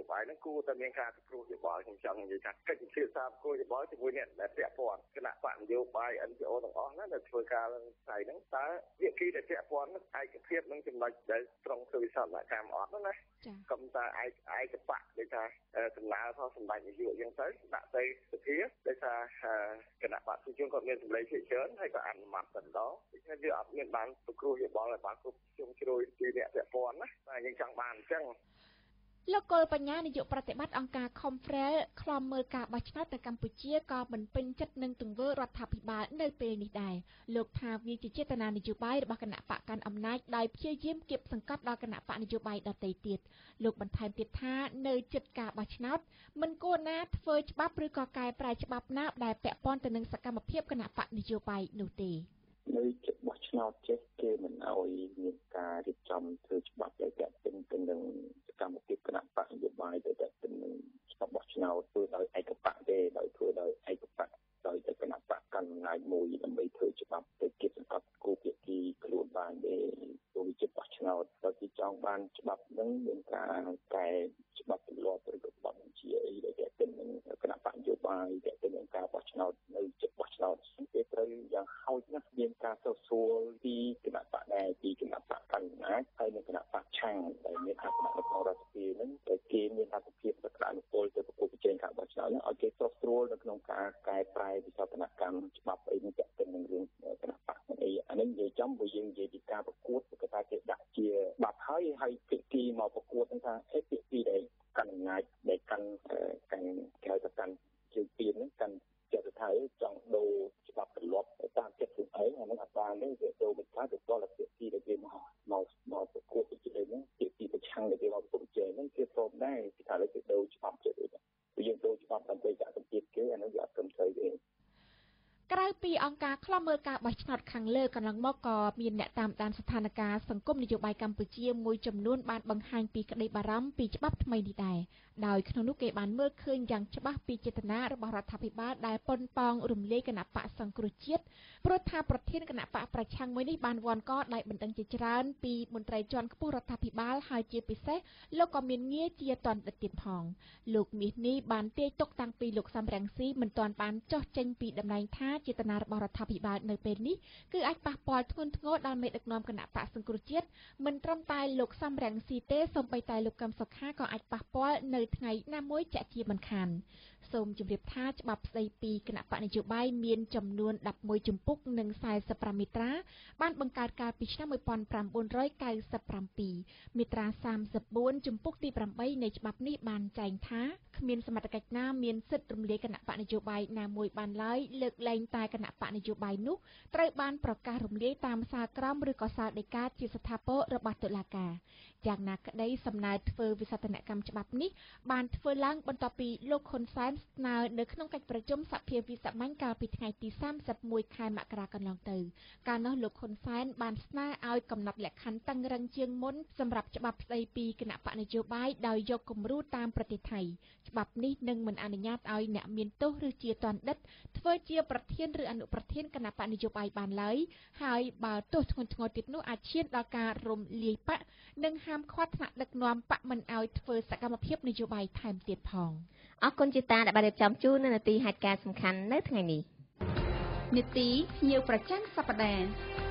យោបាយហ្នឹងគួរតែមានការពិគ្រោះយោបល់ខ្ញុំចង់និយាយថាកិច្ចពិភាក្សាពិគ្រោះយោបល់ជាមួយអ្នកដែលពាក់ព័ន្ធគណៈបកនយោបាយ N G O ទាំងអស់ណាដែលធ្វើការលើផ្នែកហ្នឹងតើភាគីដែលពាក់ព័ន្ធហ្នឹងឯកភាពនឹងចំណុចដែលត្រង់ធ្វើវិសោធនកម្មអត់ណាកុំតែឯកឯកបកដូចថាសំណើផងសម្ដេចនាយកអញ្ចឹងទៅដាក់ទៅសភាដោយថាគណៈបកប្រជាជនគាត់មានសម្លេងភាគច្រើនហើយក៏អនុម័តតែម្ដងដូច្នេះវាអត់មានបានពិគ្រោះយោបល់ឲ្យបានគ្រប់ជ្រុងជ្រោយពីអ្នកពាក់ព័ន្ធណាតែយើងចង់បានអញ្ចឹងលោកកុលបញ្ញានាយកប្រតិបត្តិអង្គការ Khmer ខ្លំមើលការបោះឆ្នោតនៅកម្ពុជាក៏មិនពេញចិត្តនឹងទង្វើរដ្ឋាភិបាលនៅពេលនេះដែរលោកថាវាជាចេតនានយោបាយរបស់គណៈបកកាន់អំណាចដោយព្យាយាមគៀបសង្កត់ដល់គណៈបកនយោបាយដទៃទៀតលោកបន្ថែមទៀតថានៅជិតការបោះឆ្នោតមិនគួរណាធ្វើច្បាប់ឬក៏កែប្រែច្បាប់ណាដែលពាក់ព័ន្ធទៅនឹងសកម្មភាពគណៈបកនយោបាយនោះទេនៅជិតបោះឆ្នោតចេះគេមិនអោយមានការរៀបចំធ្វើច្បាប់ដែលពាក់ព័ន្ធទៅនឹងសកម្មភាពគណៈបកនយោបាយដែលពាក់ព័ន្ធនឹងច្បាប់បោះឆ្នោតធ្វើដោយឯកបកទេដោយធ្វើដោយឯកបកដោយតែគណៈបកកាន់អំណាចមួយដើម្បីធ្វើច្បាប់ទៅគៀបសង្កត់គូភាគីខ្លួនបានទេព្រោះវាជិតបោះឆ្នោតបើគេចង់បានច្បាប់ហ្នឹងមានការកែច្បាប់ទម្លាប់ឬក៏ច្បាប់បញ្ជាអីដែលពាក់ព័ន្ធនឹងគណៈបកនយោបាយពាក់ព័ន្ធនឹងការបោះឆ្នោតនៅជិតបោះឆ្នោតគេត្រូវយ៉ាងហោចណាស់មានការសួរសួរពីគណៈបកដែរពីគណៈបកកាន់អំណាចហើយនិងគណៈបកឆាំងដែលមានអាសនៈនៅក្នុងរដ្ឋសភាហ្នឹងតែគេមានអត្ថប្រយោជន៍ប្រកាសអនុពលទៅប្រគល់ប្រជែងការបោះឆ្នោតហ្នឹងឲ្យគេស្រុះស្រួលនៅក្នុងការកែប្រែវិសោធនកម្មច្បាប់អីនេះពាក់ព័ន្ធនឹងរឿងគណៈបកអីអានេះនិយាយចំព្រោះយើងនិយាយពីការប្រកួតគេថាគេដាក់ជាបាប់ហើយហើយភាគីមកប្រកួតហ្នឹងថាអេភាគីដែលកាន់អំណាចដែលកាន់កាន់គេហៅថាកាន់ជើងទៀនហ្នឹងកាន់ចិត្តថាចង់ដូរច្បាប់ទម្លាប់តាមចិត្តខ្លួនឯងអានឹងអត់បានទេវាដូរមិនថាទៅដល់ភាគីដែលគេមកមកមកប្រកួតប្រជែងហ្នឹងភាគីប្រឆាំងដែលគេមកប្រកួតប្រជែងហ្នឹងគេព្រមដែរគេថាលើគេដូរច្បាប់ចិត្តវិញព្រោះយើងដូរច្បាប់ដើម្បីចាក់សម្ពាធគេអានឹងវាអត់ត្រឹមត្រូវទេក្រៅពីអង្គការខ្លំមើលការបោះឆ្នោតខាងលើកន្លងមកក៏មានអ្នកតាមដានស្ថានភាពសង្គមនយោបាយកម្ពុជាមួយចំនួនបានបង្ហាញពីក្តីបារម្ភពីច្បាប់ថ្មីនេះដែរដោយក្នុងនោះគេបានមើលឃើញយ៉ាងច្បាស់ពីចេតនារបស់រដ្ឋាភិបាលដែលប៉ុនប៉ងរំលាយគណៈបកសង្គ្រោះជាតិព្រោះថាប្រធានគណៈបកប្រឆាំងមួយនេះបានវាន់កដោយបណ្ដឹងជាច្រើនពីមន្ត្រីជាន់ខ្ពស់រដ្ឋាភិបាលហើយជាពិសេសលោកក៏មានងារជាតន្តិទៀតផងលោកមាសនេះបានទាយទុកតាំងពីលោកសំរងស៊ីមិនទាន់បានចោះចេញពីតំណែងថាចេតនារបស់រដ្ឋាភិបាលនៅពេលនេះគឺអាចប៉ះពាល់ធ្ងន់ធ្ងរដល់មេដឹកនាំគណៈបកសង្គ្រោះជាតិមិនត្រឹមតែលោកសំរងស៊ីទេសូម្បីតែលោកកឹមសុខាក៏អាចប៉ះពាល់នៅថ្ងៃណាមួយជាក់ជាមិនខានសូមជម្រាបថាច្បាប់ស្តីពីគណៈបកនយោបាយមានចំនួនដប់មួយជំពូកនិងសែសិបប្រាំមាត្រាបានបង្កើតកាលពីឆ្នាំmột nghìn chín trăm chín mươi bảyមាត្រាសាមសិបបួនជំពូកទីប្រាំបីនៃច្បាប់នេះបានចែងថាគ្មានសមត្ថកិច្ចណាមានសិទ្ធិរំលាយគណៈបកនយោបាយណាមួយបានឡើយលើកលែងតែគណៈបកនយោបាយនោះត្រូវបានប្រកាសរំលាយតាមសាលក្រមឬក៏សាលដីកាជាស្ថាពររបស់តុលាការយ៉ាងណាក្តីសំណើធ្វើវិសោធនកម្មច្បាប់នេះបានធ្វើឡើងបន្ទាប់ពីលោកហ៊ុនសែនស្នើនៅក្នុងកិច្ចប្រជុំសភាវិសាមញ្ញកាលពីថ្ងៃទីសាមសិបមួយខែមករាកន្លងទៅកាលនោះលោកហ៊ុនសែនបានស្នើឲ្យកំណត់លក្ខខណ្ឌតឹងរឹងជាងមុនសម្រាប់ច្បាប់ស្តីពីគណៈបកនយោបាយដោយយកគំរូតាមប្រទេសថៃច្បាប់នេះនឹងមិនអនុញ្ញាតឲ្យអ្នកមានទោសឬជាទណ្ឌិតធ្វើជាប្រធានឬអនុប្រធានគណៈបកនយោបាយបានឡើយហើយបើទោសធ្ងន់ធ្ងរទៀតនោះអាចឈានដល់ការរំលាយបកនិងហាមឃាត់ថ្នាក់ដឹកនាំបកមិនឲ្យធ្វើសកម្មភាពនយោបាយថែមទៀតផងអរគុណជាតាដែលបានរៀបចំជូននៅនាទីហេតុការណ៍សំខាន់នៅថ្ងៃនេះនាទីភ្ញៀវប្រចាំសប្តាហ៍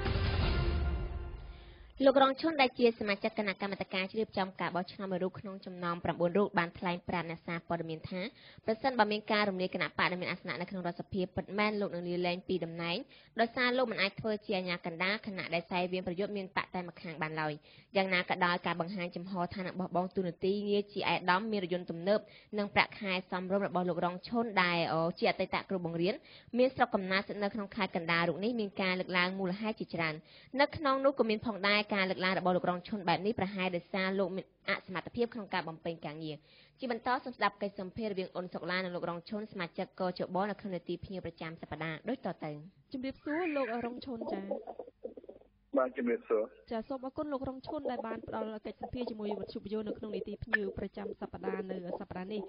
លោករងឈុនដែលជាសមាជិកគណៈកម្មាធិការជ្រៀបចំការបោះឆ្នោតមួយរូបក្នុងចំណោមប្រាំបួនរូបបានថ្លែងប្រាប់អ្នកសារព័ត៌មានថាប្រសិនបើមានការរំលាយគណៈបកដែលមានអាសនៈនៅក្នុងរដ្ឋសភាពិតមែនលោកនឹងលាលែងពីតំណែងដោយសារលោកមិនអាចធ្វើជាអាជ្ញាកណ្ដាលគណៈដែលខ្សែវៀនប្រយុទ្ធមានបកតែម្ខាងបានឡើយយ៉ាងណាក៏ដោយការបង្ហាញចំហឋានៈបោះបង់ទូនាទីងារជាឯកឧត្តមមានរយន្តទំនើបនិងប្រាក់ខែសមរម្យរបស់លោករងឈុនដែលជាអតីតគ្រូបង្រៀនមានស្រុកកំណើតស្ថិតនៅក្នុងខេត្តកណ្ដាលរូបនេះមានការលើកឡើងមូលហេតុជាច្រើននៅក្នុងនោះក៏មានផងដែរការលើកឡើងរបស់លោករងឈុនបែបនេះប្រហែលដោយសារលោកមានអសមត្ថភាពក្នុងការបំពេញការងារជាបន្តសូមស្ដាប់កិច្ចសម្ភាសន៍រវាងអ៊ុនសុកឡានិងលោករងឈុនសមាជិកកជបនៅក្នុងនាទីភ្ញៀវប្រចាំសប្តាហ៍ដូចតទៅជំរាបសួរលោករងឈុនចា៎បាទជំរាបសួរចាសូមអរគុណលោករងឈុនដែលបានផ្ដល់កិច្ចសម្ភាសន៍ជាមួយវិទ្យុវិទ្យុនៅក្នុងនីតិភ្ញៀវប្រចាំសប្តាហ៍នៅសប្តាហ៍នេះ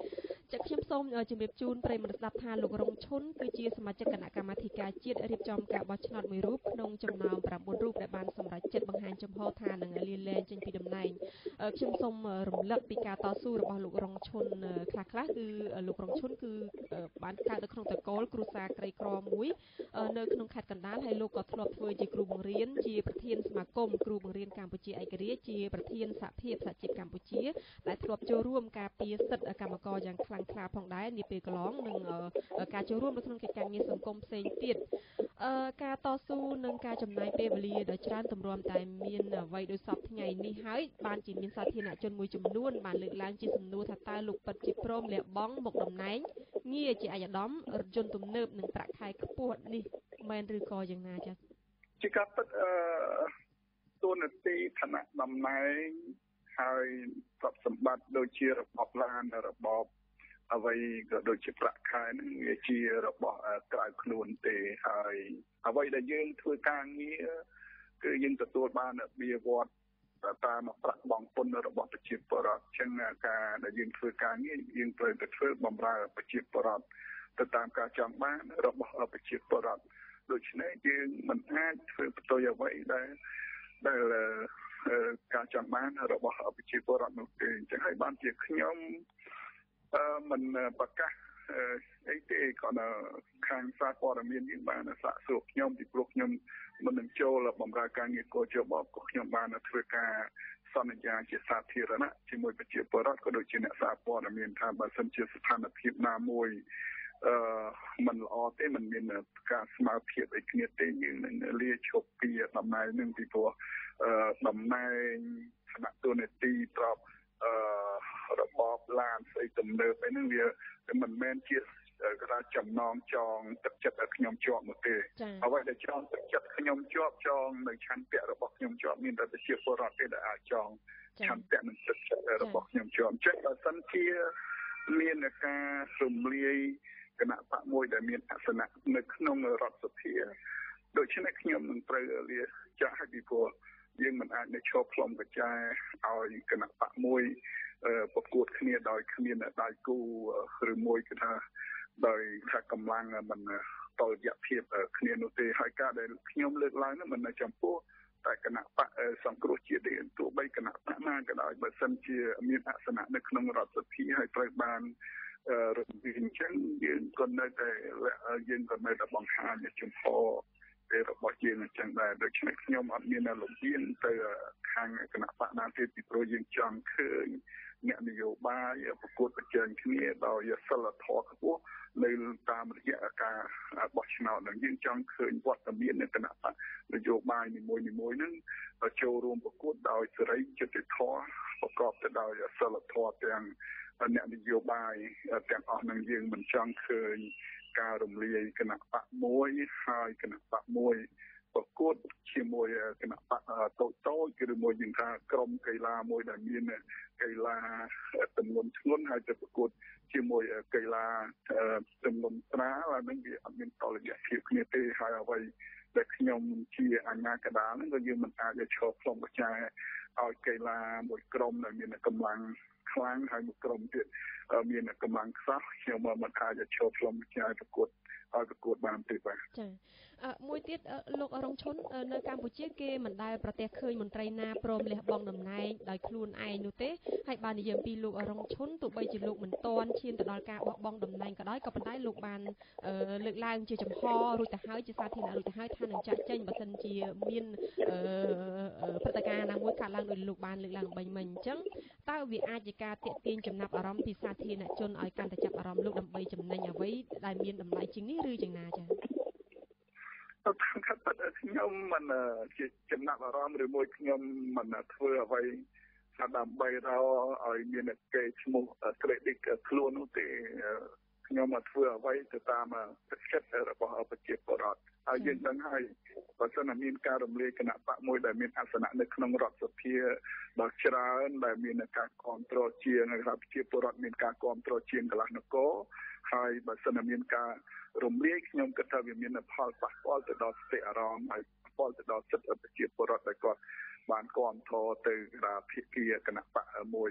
ចាក់ខ្ញុំសូមជំរាបជូនប្រិយមិត្តស្ដាប់ថាលោករងឈុនគឺជាសមាជិកគណៈកម្មាធិការជាតិរៀបចំការបោះឆ្នោតមួយរូបក្នុងចំណោមប្រាំបួនរូបដែលបានសម្រេចចិត្តបង្ហាញចំហថានឹងលាលែងចេញពីតំណែងខ្ញុំសូមរំលឹកពីការតស៊ូរបស់លោករងឈុនខ្លះខ្លះគឺលោករងឈុនគឺបានកើតនៅក្នុងតកូលគ្រួសារក្រីក្រមួយនៅក្នុងខេត្តកណ្ដាលហើយលោកក៏ធ្លាប់ធ្វើជាគ្រូបង្រៀនជាប្រធានសមាគមគ្រូបង្រៀនកម្ពុជាឯករាជ្យជាប្រធានសហភាពសហជីពកម្ពុជាដែលធ្លាប់ចូលរួមការពារសិទ្ធិកម្មករយ៉ាងខ្លាំងក្លាផងដែរនាពេលកន្លងនិងការចូលរួមនៅក្នុងកិច្ចការងារសង្គមផ្សេងទៀតការតស៊ូនិងការចំណាយពេលវេលាដ៏ច្រើនទម្រាំតែមានអ្វីដូចសពថ្ងៃនេះហើយបានជាមានសាធារណជនមួយចំនួនបានលើកឡើងជាសំណួរថាតើលោកពិតជាព្រមលះបង់មុខតំណែងងារជាអាយដាមរថយន្តទំនើបនិងប្រាក់ខែខ្ពស់នេះមែនឬក៏យ៉ាងណាចា៎ជាការពិតអឺតួនាទីឋានៈតំណែងហើយទ្រព្យសម្បត្តិដូចជារបបឡានរបបអ្វីក៏ដូចជាប្រាក់ខែនឹងវាជារបស់ក្រៅខ្លួនទេហើយអ្វីដែលយើងធ្វើការងារគឺយើងទទួលបានបៀវត្សតាមប្រាក់បង់ពន្ធរបស់ប្រជាពលរដ្ឋអញ្ចឹងការដែលយើងធ្វើការងារយើងត្រូវតែធ្វើបម្រើប្រជាពលរដ្ឋទៅតាមការចង់បានរបស់ប្រជាពលរដ្ឋដូច្នេះយើងមិនអាចធ្វើផ្ទុយអ្វីដែលដែលការចង់បានរបស់ប្រជាពលរដ្ឋនោះទេអញ្ចឹងហើយបានជាខ្ញុំអឺមិនប្រកាសអីទេគាត់ខាងសារព័ត៌មានយើងបានសាកសួរខ្ញុំពីព្រោះខ្ញុំមិននឹងចូលបម្រើការងារកោជបក៏ខ្ញុំបានធ្វើការសន្យាជាសាធារណៈជាមួយប្រជាពលរដ្ឋក៏ដូចជាអ្នកសារព័ត៌មានថាបើសិនជាស្ថានភាពណាមួយអឺมันល្អទេมันមានការស្មារតីអីគ្នាទេយើងនឹងលាឈប់ពីតំណែងនឹងពីព្រោះអឺតំណែងឋានៈទូនាទីប្របអឺរបបឡានស្អីទំនើបអីហ្នឹងវាមិនមែនជាគេថាចំណងចងទឹកចិត្តឲ្យខ្ញុំជាប់នោះទេអ្វីដែលចងទឹកចិត្តខ្ញុំជាប់ចងនៅឆន្ទៈរបស់ខ្ញុំជាប់មានតែប្រជាពលរដ្ឋទេដែលអាចចងឆន្ទៈនិងទឹកចិត្តរបស់ខ្ញុំជាប់ចឹងបើសិនជាមានការរំលាយគណៈបកមួយដែលមានអសនៈនៅក្នុងរដ្ឋសភាដូច្នេះខ្ញុំនឹងត្រូវលាចាស់ពីព្រោះយើងមិនអាចនៅឈរផ្លុំកញ្ចែឲ្យគណៈបកមួយប្រកួតគ្នាដោយគ្មានដៃគូឬមួយគឺថាដោយថាកម្លាំងមិនតលយៈភាពគ្នានោះទេហើយការដែលខ្ញុំលើកឡើងនោះមិននៅចំពោះតែគណៈបកសង្គ្រោះជាតិទេទោះបីគណៈបកណាក៏ដោយបើសិនជាមានអសនៈនៅក្នុងរដ្ឋសភាហើយត្រូវបានរំលឹកអញ្ចឹងយើងក៏នៅតែយើងក៏នៅតែបង្ហាញចំហពេលរបស់យើងអញ្ចឹងដែរដូច្នេះខ្ញុំអត់មានលំអៀងទៅខាងគណៈបកណាទេពីព្រោះយើងចង់ឃើញអ្នកនយោបាយប្រកួតប្រជែងគ្នាដោយសិលធម៌ខ្ពស់នៅតាមរយៈការបោះឆ្នោតនឹងយើងចង់ឃើញវត្តមាននៃគណៈបកនយោបាយនីមួយៗហ្នឹងចូលរួមប្រកួតដោយសេរីយុត្តិធម៌ប្រកបទៅដោយសិលធម៌ទាំងអ្នកនយោបាយទាំងអស់នឹងយើងមិនចង់ឃើញការរំលាយគណៈបកមួយហើយគណៈបកមួយប្រកួតជាមួយគណៈបកតូចតូចឬមួយយើងថាក្រុមកីឡាមួយដែលមានកីឡាទម្ងន់ធ្ងន់ហើយទៅប្រកួតជាមួយកីឡាទម្ងន់ស្រាលអានឹងវាអត់មានតលយៈភាពគ្នាទេហើយអ្វីដែលខ្ញុំជាអាជ្ញាកណ្ដាលហ្នឹងក៏យើងមិនអាចឈរផ្លុំកញ្ចែឲ្យកីឡាមួយក្រុមដែលមានកម្លាំងខ្លាំងហើយមួយក្រុមទៀតមានកម្លាំងខ្សោះខ្ញុំមិនអាចឈរផ្លុំកញ្ចែប្រកួតឲ្យប្រកួតបានទេបាទចាមួយទៀតលោករងឈុននៅកម្ពុជាគេមិនដែលប្រទះឃើញមន្ត្រីណាព្រមលះបង់តំណែងដោយខ្លួនឯងនោះទេហើយបាននិយាយពីលោករងឈុនទោះបីជាលោកមិនទាន់ឈានទៅដល់ការបោះបង់តំណែងក៏ដោយក៏ប៉ុន្តែលោកបានលើកឡើងជាចំហរួចទៅហើយជាសាធារណៈរួចទៅហើយថានឹងចាក់ចេញបើសិនជាមានព្រឹត្តិការណ៍ណាមួយកើតឡើងដោយលោកបានលើកឡើងបែបមិញអញ្ចឹងតើវាអាចជាការទាក់ទាញចំណាប់អារម្មណ៍ពីសាធារណជនឲ្យកាន់តែចាប់អារម្មណ៍លោកដើម្បីចំណេញអ្វីដែលមានតម្លៃជាងនេះឬយ៉ាងណាចា៎តាមកាត់ខ្ញុំមិនជាចំណាប់អារម្មណ៍ឬមួយខ្ញុំមិនធ្វើអ្វីថាដើម្បីឲ្យមានកេរ្តិ៍ឈ្មោះ credit ខ្លួននោះទេខ្ញុំមកធ្វើអ្វីទៅតាមទឹកចិត្តរបស់ប្រជាពលរដ្ឋហើយយើងដឹងហើយបើសិនមានការរំលាយគណៈបកមួយដែលមានអាសនៈនៅក្នុងរដ្ឋសភាដ៏ច្រើនដែលមានការគ្រប់គ្រងជាងថាប្រជាពលរដ្ឋមានការគ្រប់គ្រងជាងកន្លះនគរហើយបើសិនមានការរំលាយខ្ញុំគិតថាវាមានផលប៉ះពាល់ទៅដល់សតិអារម្មណ៍ហើយប៉ះពាល់ទៅដល់ចិត្តប្រជាពលរដ្ឋដែលគាត់បានគ្រប់គ្រងទៅដល់ភាគីគណៈបកមួយ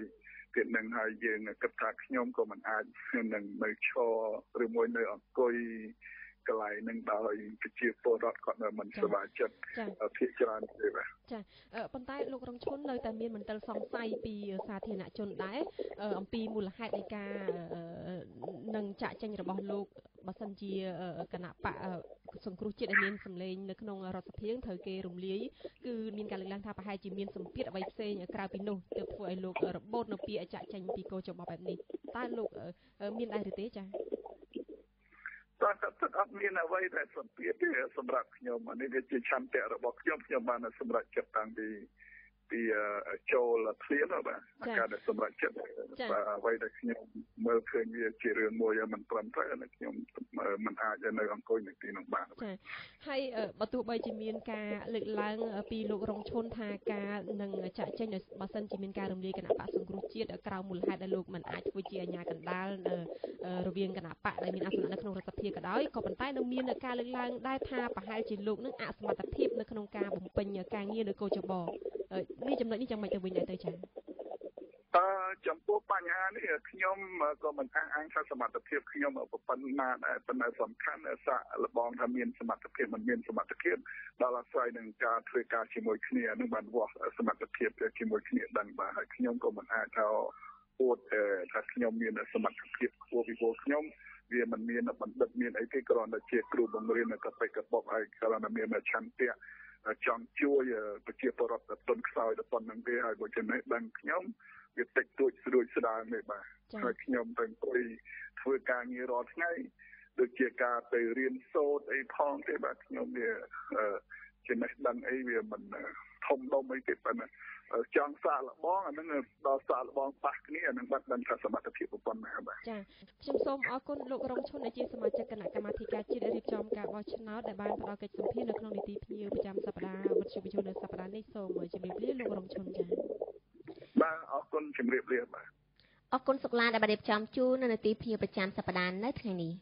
ទៀតនឹងហើយយើងគិតថាខ្ញុំក៏មិនអាចនឹងនៅឈរឬមួយនៅអង្គុយកន្លែងនឹងដោយប្រជាពលរដ្ឋគាត់នៅមិនសប្បាយចិត្តភាគច្រើនទេបាទចាប៉ុន្តែលោករងឈុននៅតែមានមន្ទិលសង្ស័យពីសាធារណជនដែរអំពីមូលហេតុនៃការនឹងចាក់ចេញរបស់លោកបើសិនជាគណៈបកសង្គ្រោះជាតិដែលមានសម្លេងនៅក្នុងរដ្ឋសភាត្រូវគេរំលាយគឺមានការលើកឡើងថាប្រហែលជាមានសម្ពាធអ្វីផ្សេងក្រៅពីនោះទើបធ្វើឲ្យលោករបូតនៅពាក្យចាក់ចេញពីកោចបបែបនេះតើលោកមានដែរឬទេចា៎តើទឹកអត់មានអ្វីដែលសម្ពាធទេសម្រាប់ខ្ញុំអានេះវាជាឆន្ទៈរបស់ខ្ញុំខ្ញុំបានសម្រេចចិត្តតាំងពីពីចូលធ្លានបាទការដែលសម្រេចចិត្តបាទអ្វីដែលខ្ញុំមើលឃើញវាជារឿងមួយមិនត្រឹមត្រូវហើយខ្ញុំមិនអាចនៅអង្គុយនៅទីនោះបានចាហើយបើទោះបីជាមានការលើកឡើងពីលោករងឈុនថាការនឹងចាក់ចេញបើសិនជាមានការរំលាយគណៈបកសង្គ្រោះជាតិក្រៅមូលហេតុដែលលោកមិនអាចធ្វើជាអាជ្ញាកណ្ដាលរវាងគណៈបកដែលមានអាសនៈនៅក្នុងរដ្ឋសភាក៏ដោយក៏ប៉ុន្តែនៅមានការលើកឡើងដែរថាប្រហែលជាលោកនឹងអសមត្ថភាពនៅក្នុងការបំពេញការងារនៅកោចបនេះចំណុចនេះយ៉ាងម៉េចទៅវិញដែរទៅចា៎អឺចំពោះបញ្ហានេះខ្ញុំក៏មិនអះអាងថាសមត្ថភាពខ្ញុំប៉ុណ្ណាដែរប៉ុន្តែសំខាន់សាកល្បងថាមានសមត្ថភាពមិនមានសមត្ថភាពដល់អាស្រ័យនឹងការធ្វើការជាមួយគ្នានឹងបានវាស់សមត្ថភាពជាមួយគ្នាដឹងបាទហើយខ្ញុំក៏មិនអាចថាអួតថាខ្ញុំមានសមត្ថភាពខ្ពស់ពីពួកខ្ញុំវាមិនមានបណ្ឌិតមានអីទេគ្រាន់តែជាគ្រូបង្រៀននៅកបិកបបហើយគ្រាន់តែមានឆន្ទៈចង់ជួយប្រជាពលរដ្ឋទុនខ្សោយទៅប៉ុណ្្នឹងទេហើយបើចំណេះដឹងខ្ញុំវាតិចតួចស្រួចស្ដាងទេបាទហើយខ្ញុំទៅអង្គុយធ្វើការងាររាល់ថ្ងៃដូចជាការទៅរៀនសូត្រអីផងទេបាទខ្ញុំវាចំណេះដឹងអីវាមិនធំដុំអីទេប៉ុន្តែចង់សាកល្បងអានឹងដល់សាកល្បងប៉ះគ្នាអានឹងបាត់ដឹងថាសមត្ថភាពប៉ុណ្ណាបាទចាខ្ញុំសូមអរគុណលោករងឈុនដែលជាសមាជិកគណៈកម្មាធិការជាតិរៀបចំការបោះឆ្នោតដែលបានផ្ដល់កិច្ចសម្ភារនៅក្នុងនីតិភ្ញៀវប្រចាំសប្តាហ៍វិទ្យុវិទ្យុនៅសប្តាហ៍នេះសូមជម្រាបលាលោករងឈុនចាបាទអរគុណជម្រាបលាបាទអរគុណសុកឡាដែលបានរៀបចំជូននៅនីតិភ្ញៀវប្រចាំសប្តាហ៍នៅថ្ងៃនេះ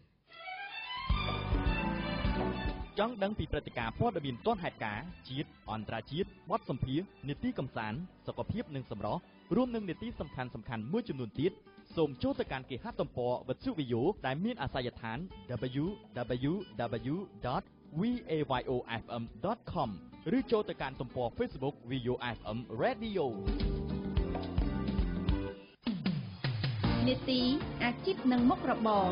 ចង់ដឹងពីព្រឹត្តិការណ៍ព័ត៌មានទាន់ហេតុការណ៍ជាតិអន្តរជាតិបទសម្ភាសន៍នីតិកំសាន្តសុខភាពនិងសម្រស់រួមនឹងនីតិសំខាន់សំខាន់មួយចំនួនទៀតសូមចូលទៅកាន់គេហទំព័រវិទ្យុវីយ៉ូដែលមានអាសយដ្ឋាន double-u double-u double-u ដត វី អេ វ៉ៃ អូ អេഫ് អេម ដត com ឬចូលទៅកាន់ទំព័រ Facebook វីយ៉ូ អេហ្វ អេម Radio នីតិអាជីពនិងមុខរបរ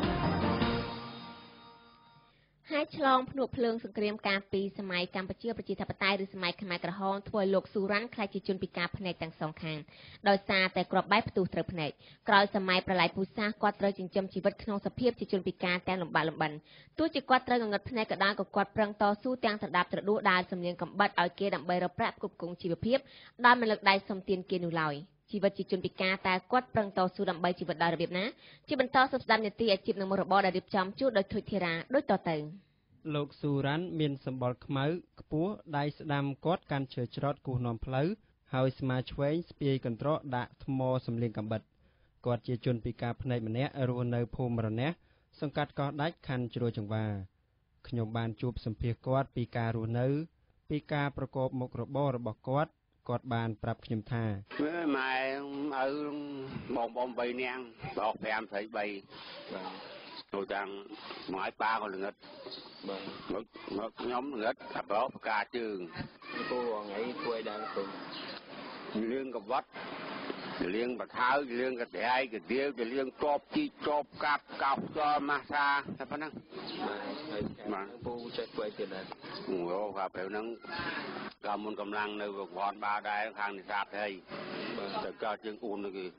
ហើយឆ្លងភ្នក់ភ្លើងសង្គ្រាមកាលពីសម័យកម្ពុជាប្រជាធិបតេយ្យឬសម័យខ្មែរក្រហមធ្វើឲ្យលោកស៊ូរ៉ាន់ខ្លាចជាជនពិការភ្នែកទាំងសងខាងដោយសារតែគ្រាប់បែកផ្ទុះត្រូវភ្នែកក្រោយសម័យប្រល័យពូជសាសន៍គាត់ត្រូវចិញ្ចឹមជីវិតក្នុងសភាពជាជនពិការទាំងលំបាកលំបិនទោះជាគាត់ត្រូវងងឹតភ្នែកក៏ដោយក៏គាត់ប្រឹងតស៊ូទាំងត្រដាប់ត្រដួសដើរសំលៀងកំបិតឲ្យគេដើម្បីរកប្រាក់ផ្គត់ផ្គង់ជីវភាពដោយមិនលើកដៃសុំទានគេនោះឡើយជីវិតជាជនពិការតែគាត់ប្រឹងតស៊ូដើម្បីជីវិតដោយរបៀបណាជាបន្តសប្តាហ៍នីតិអាជីពនិងមុខរបរដែលរៀបចំជូនដោយធុចធីរ៉ាដូចតទៅលោកស៊ូរ៉ាន់មានសម្បុរខ្មៅខ្ពស់ដៃស្ដាំគាត់កាន់ឈើច្រត់គោះនាំផ្លូវហើយស្មាឆ្វេងស្ពាយកន្ត្រកដាក់ថ្មសម្លៀងកំបិតគាត់ជាជនពិការភ្នែកម្នាក់រស់នៅភូមិរណះសង្កាត់កោះដាច់ខណ្ឌជ្រោយចង្វាខ្ញុំបានជួបសម្ភាសគាត់ពីការរស់នៅពីការប្រកបមុខរបររបស់គាត់គាត់បានប្រាប់ខ្ញុំថាម៉ែឪបងបងបីនាក់បោកប្រាំស្រីបីចូលទាំងមកឲ្យប៉ាក៏ល្ងិតបាទមកមកខ្ញុំល្ងិតថាបោកផ្កាជើងគូថ្ងៃធ្វើឲ្យដល់ទៅលៀងកវត្តលៀងបថៅលៀងកត្រៃកដៀវលៀងតបជីចបកាប់កោសតម៉ាសាតែប៉ុណ្ណឹងបាទហើយពូចេះធ្វើឲ្យទៀតដែរអូครับពេលហ្នឹងកាលមុនកម្លាំងនៅប្រព័ន្ធបាដែរខាងនេសាទហើយបាទតែកោជើងអ៊ូនគឺ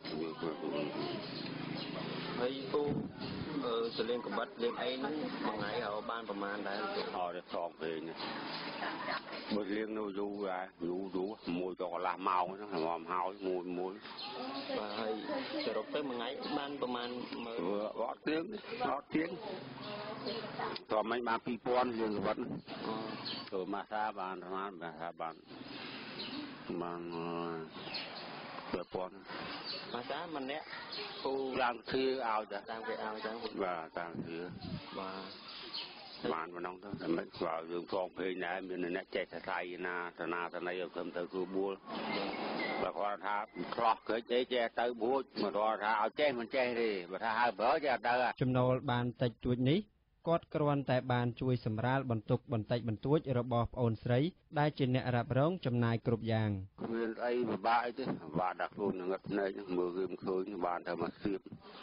ហើយពូអឺសលៀងកំបិតលៀងអីហ្នឹងមួយថ្ងៃរកបានប្រហែលដែរអត់ថងពេកនេះបើលៀងនៅយូរដែរយូរយូរមួយក៏កន្លះម៉ោងហ្នឹងមកហើយមួយមួយបាទហើយសរុបទៅមួយថ្ងៃបានប្រហែលមើលអត់ទៀងអត់ទៀងតោះមិនបានពីរពាន់លៀងកំបិតទៅម៉ាសាបានប្រហែលម៉ាសាបានបានબેពាន់ម៉ាសាម្នាក់ពូឡើងធៀឲ្យតាតាមគេឲ្យចឹងបាទតាមធៀបាទបានប៉ុណ្ណឹងទៅតែមិនស្គាល់យើងផងពេកដែរមានអ្នកចេះតែថៃណាតាណាតាណីឲ្យខ្ញុំទៅគ្រូបួលបើគាត់ថាឆ្លោះក្រិចអីចេះទៅបួចមកគាត់ថាឲ្យចេះមិនចេះទេបើថាហៅប្រើចេះទៅចំណូលបានតិចតួចនេះគាត់គ្រាន់តែបានជួយសម្រាលបន្ទុកបន្តិចបន្តួចរបស់ប្អូនស្រីដែលជាអ្នករ៉ាប់រងចំណាយគ្រប់យ៉ាងមានអីពិបាកអីទេពិបាកដាក់ខ្លួនងឹតភ្នែកមើលគេមិនឃើញបានតែមកស្ទាប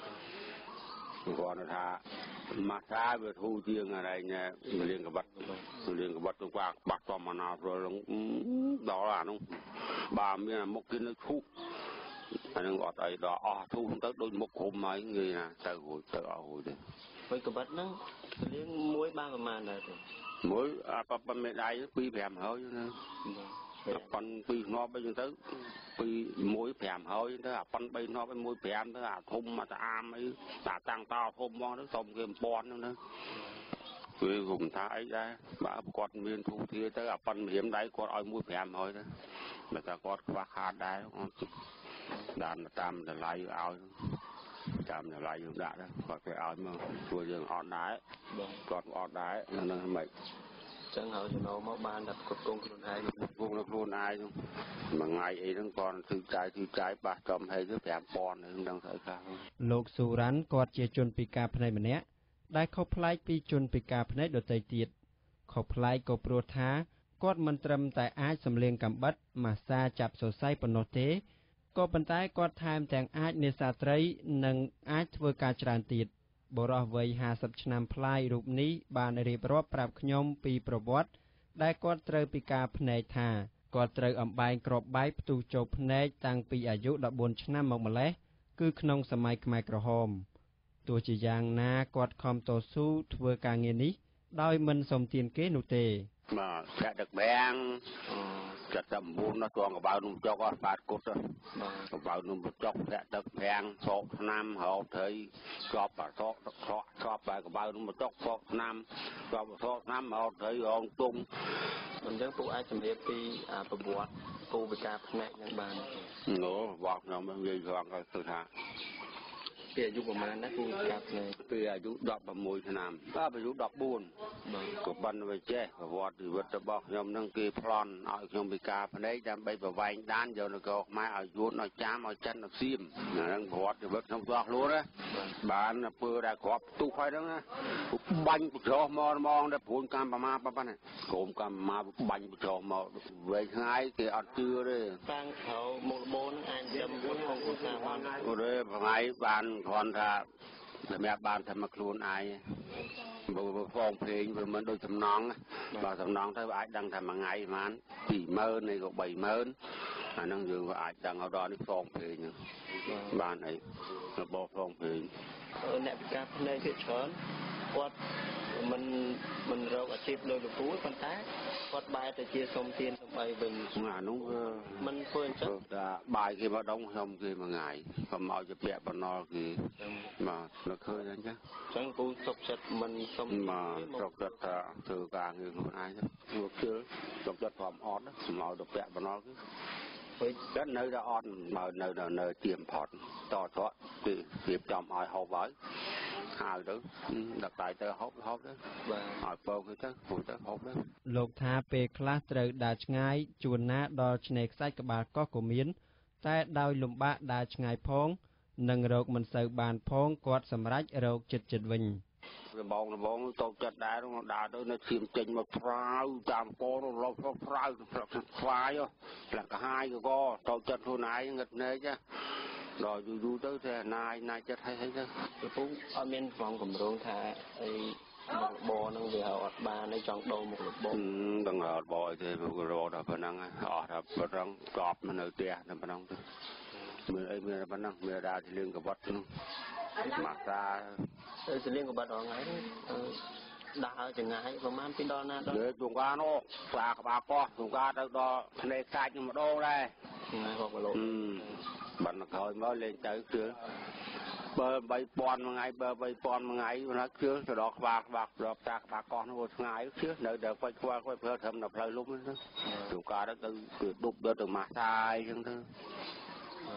គាត់ថាមកសាវាធូរជាងอะไรណែលៀងកបាត់លៀងកបាត់ទៅបាក់បាក់តំមណាព្រលដល់អានោះបើមានមុខគេនៅឈូកអានឹងអត់អីដល់អស់ធូរទៅដូចមុខក្រុមហើយងាយណាទៅរួចទៅអស់រួចទេហើយកបាត់ហ្នឹងលៀងមួយបានប្រហែលដែរមួយអាប៉ប៉មេដៃពីរ 5ហើយណាប៉ុនពីរធ្នាប់អីចឹងទៅពីមួយ 5ហើយទៅអាប៉ុនបីធ្នាប់ឲ្យមួយ 5ទៅអាធំអាតាអាមអីតាតាំងតោធំមកទៅសុំគេមិនពាន់ហ្នឹងទៅគឺខ្ញុំថាអីដែរបើគាត់មានធូរធារទៅអាប៉ុនម្រាមដៃគាត់ឲ្យមួយ 5ហើយទៅបើថាគាត់ខ្វះខាតដែរដាក់តាមតម្លៃឲ្យតាមតម្លៃយើងដាក់ទៅគាត់គេឲ្យមកព្រោះយើងអត់ដែរគាត់អត់ដែរហ្នឹងមិនចឹងហើយចំណូលមកបានតែគ្រប់គ្រងខ្លួនឯងគ្រប់គ្រងខ្លួនឯងមួយថ្ងៃអីហ្នឹងគាត់គឺចាយគឺចាយបាសចំហើយទៅ 5,000 ហ្នឹងដឹងស្អីខ្លះលោកស៊ូរ៉ាន់គាត់ជាជនពិការភ្នែកម្នាក់ដែលខុសប្លែកពីជនពិការភ្នែកដទៃទៀតខុសប្លែកក៏ព្រោះថាគាត់មិនត្រឹមតែអាចសម្លៀងកាំបិតម៉ាស្សាចាប់សរសៃប៉ុណ្ណោះទេក៏ប៉ុន្តែគាត់ថែមទាំងអាចនេសាទត្រីនិងអាចធ្វើការច្រើនទៀតបុរសវ័យห้าสิบឆ្នាំប្លាយរូបនេះបានរៀបរាប់ប្រាប់ខ្ញុំពីប្រវត្តិដែលគាត់ត្រូវពិការភ្នែកថាគាត់ត្រូវអំបែងគ្រាប់បែកផ្ទុះចូលភ្នែកតាំងពីអាយុដប់បួនឆ្នាំមកម្លេះគឺក្នុងសម័យខ្មែរក្រហមទោះជាយ៉ាងណាគាត់ខំតស៊ូធ្វើការងារនេះដោយមិនសុំទានគេនោះទេបាទចាក់ទឹកប្រាំងចាក់តាមបួនដល់ទងកបៅនំចុកអត់បាតគុតកបៅនំចុកចាក់ទឹកប្រាំងសោកឆ្នាំរោត្រីជាប់បាសោកទឹកខកជាប់បែកកបៅនំចុកសោកឆ្នាំជាប់សោកឆ្នាំរោត្រីរងទុំអញ្ចឹងពួកអាចជំរាបពីប្រវត្តិគូវិការផ្នែកនឹងបានអូបោកខ្ញុំនិយាយរងក៏គឺថាពីអាយុប្រហែលណាគូវិការផ្នែកពីអាយុដប់ប្រាំមួយឆ្នាំដល់អាយុដប់បួនក៏បានវិចេះប្រវត្តិជីវិតរបស់ខ្ញុំនឹងគេប្លន់ឲ្យខ្ញុំពិការភ្នែកដើម្បីប្រវែងដានយកនគរខ្មែរឲ្យយួនឲ្យចាំឲ្យចិនឲ្យសៀមអាហ្នឹងប្រវត្តិជីវិតខ្ញុំដោះខ្លួនណាបានពើដែលគ្រាប់ទុះហើយហ្នឹងណាបាញ់ប្រោះមកហ្មងតែព្រួនកម្មប្រមាប៉ុណ្ណាក្រុមកម្មមកបាញ់ប្រោះមកវែងថ្ងៃគេអត់ជឿទេតាំងក្រោមុខរបូនអាចចាំខ្លួនក្នុងឧស្សាហកម្មអូទេថ្ងៃបានគ្រាន់ថាសម្រាប់បានតែមកខ្លួនឯងបើផងភ្លេងវាមិនដូចសំណងបើសំណងទៅអាចដឹងថាមួយថ្ងៃប្រហែល ពីរម៉ឺន នេះក៏ បីម៉ឺន អាហ្នឹងយើងក៏អាចដឹងឲ្យដល់នេះផងភ្លេងហ្នឹងបានអីរបបផងភ្លេងអ្នកពិការភ្នែកភាគច្រើនគាត់មិនមិនរកអាជីពលើលោកគ្រូប៉ុន្តែគាត់បែរទៅជាសុំទានសុំអីវិញអានោះមិនធ្វើអញ្ចឹងតែបាយគេមកដងខ្ញុំគេមួយថ្ងៃខ្ញុំឲ្យជាពាក់បំណុលគេបាទលើឃើញអញ្ចឹងអញ្ចឹងគូសុខចិត្តមិនសុំបាទសុខចិត្តថាធ្វើការងារខ្លួនឯងទៅជឿសុខចិត្តព្រមអត់ខ្ញុំឲ្យទៅពាក់បំណុលគេពេលគាត់នៅតែអត់មកនៅនៅទៀមផត់តត្រកគេរៀបចំឲ្យហូបហើយហៅទៅដាក់ដៃទៅហូបហូបទៅបាទឲ្យពោគេទៅហូបទៅហូបទៅលោកថាពេលខ្លះត្រូវដើរឆ្ងាយជួនណាដល់ឆ្នេរខ្សាច់ក្បាលកោះក៏មានតែដោយលំបាកដើរឆ្ងាយផងនិងរកមិនសូវបានផងគាត់សម្រេចរកចិត្តចិត្តវិញដំបងដំបងតូចចិត្តដែរដើរទៅនៅឈាមចេញមកផ្រាវតាមកោរលប់ផ្រាវខ្វាយផ្លាក់កាហាយក៏តូចចិត្តខ្លួនឯងងឹតភ្នែកដល់យូរយូរទៅតែណាយណាយចិត្តហើយទៅពីពូអត់មានប្រងកម្រងថាអីមុខរបរហ្នឹងវាអត់បានឯងចង់ដូរមុខរបរដឹងអត់បយទេមុខរបរដល់ប៉ុណ្ណឹងអត់ថាប៉ុណ្ណឹងស្អប់នៅផ្ទះតែប៉ុណ្ណឹងទៅមានអីមានប៉ុណ្ណឹងមានដាជាលៀងកវត្តហ្នឹងម៉ាសាទៅសលៀងកបាត់រងថ្ងៃដើរចង្ងាយប្រហែលពីដល់ណាដល់ជួងកានោះស្អាក្បាលកោះជួងកាទៅដល់ភ្នែកកាច់ម្ដងដែរថ្ងៃហូបគីឡូបានមកក្រោយមកលេងទៅគឺបើបីពាន់មួយថ្ងៃបើបីពាន់មួយថ្ងៃណាគឺទៅដល់ក្បាលក្បាលដល់ផ្សារក្បាលកោះនោះឆ្ងាយគឺនៅតែខ្វាច់ខ្វល់ខ្វាច់ព្រើត្រឹមដល់ផ្លូវលំហ្នឹងជួងកាទៅគឺដប់ដល់ទៅម៉ាសាយអញ្ចឹងទៅ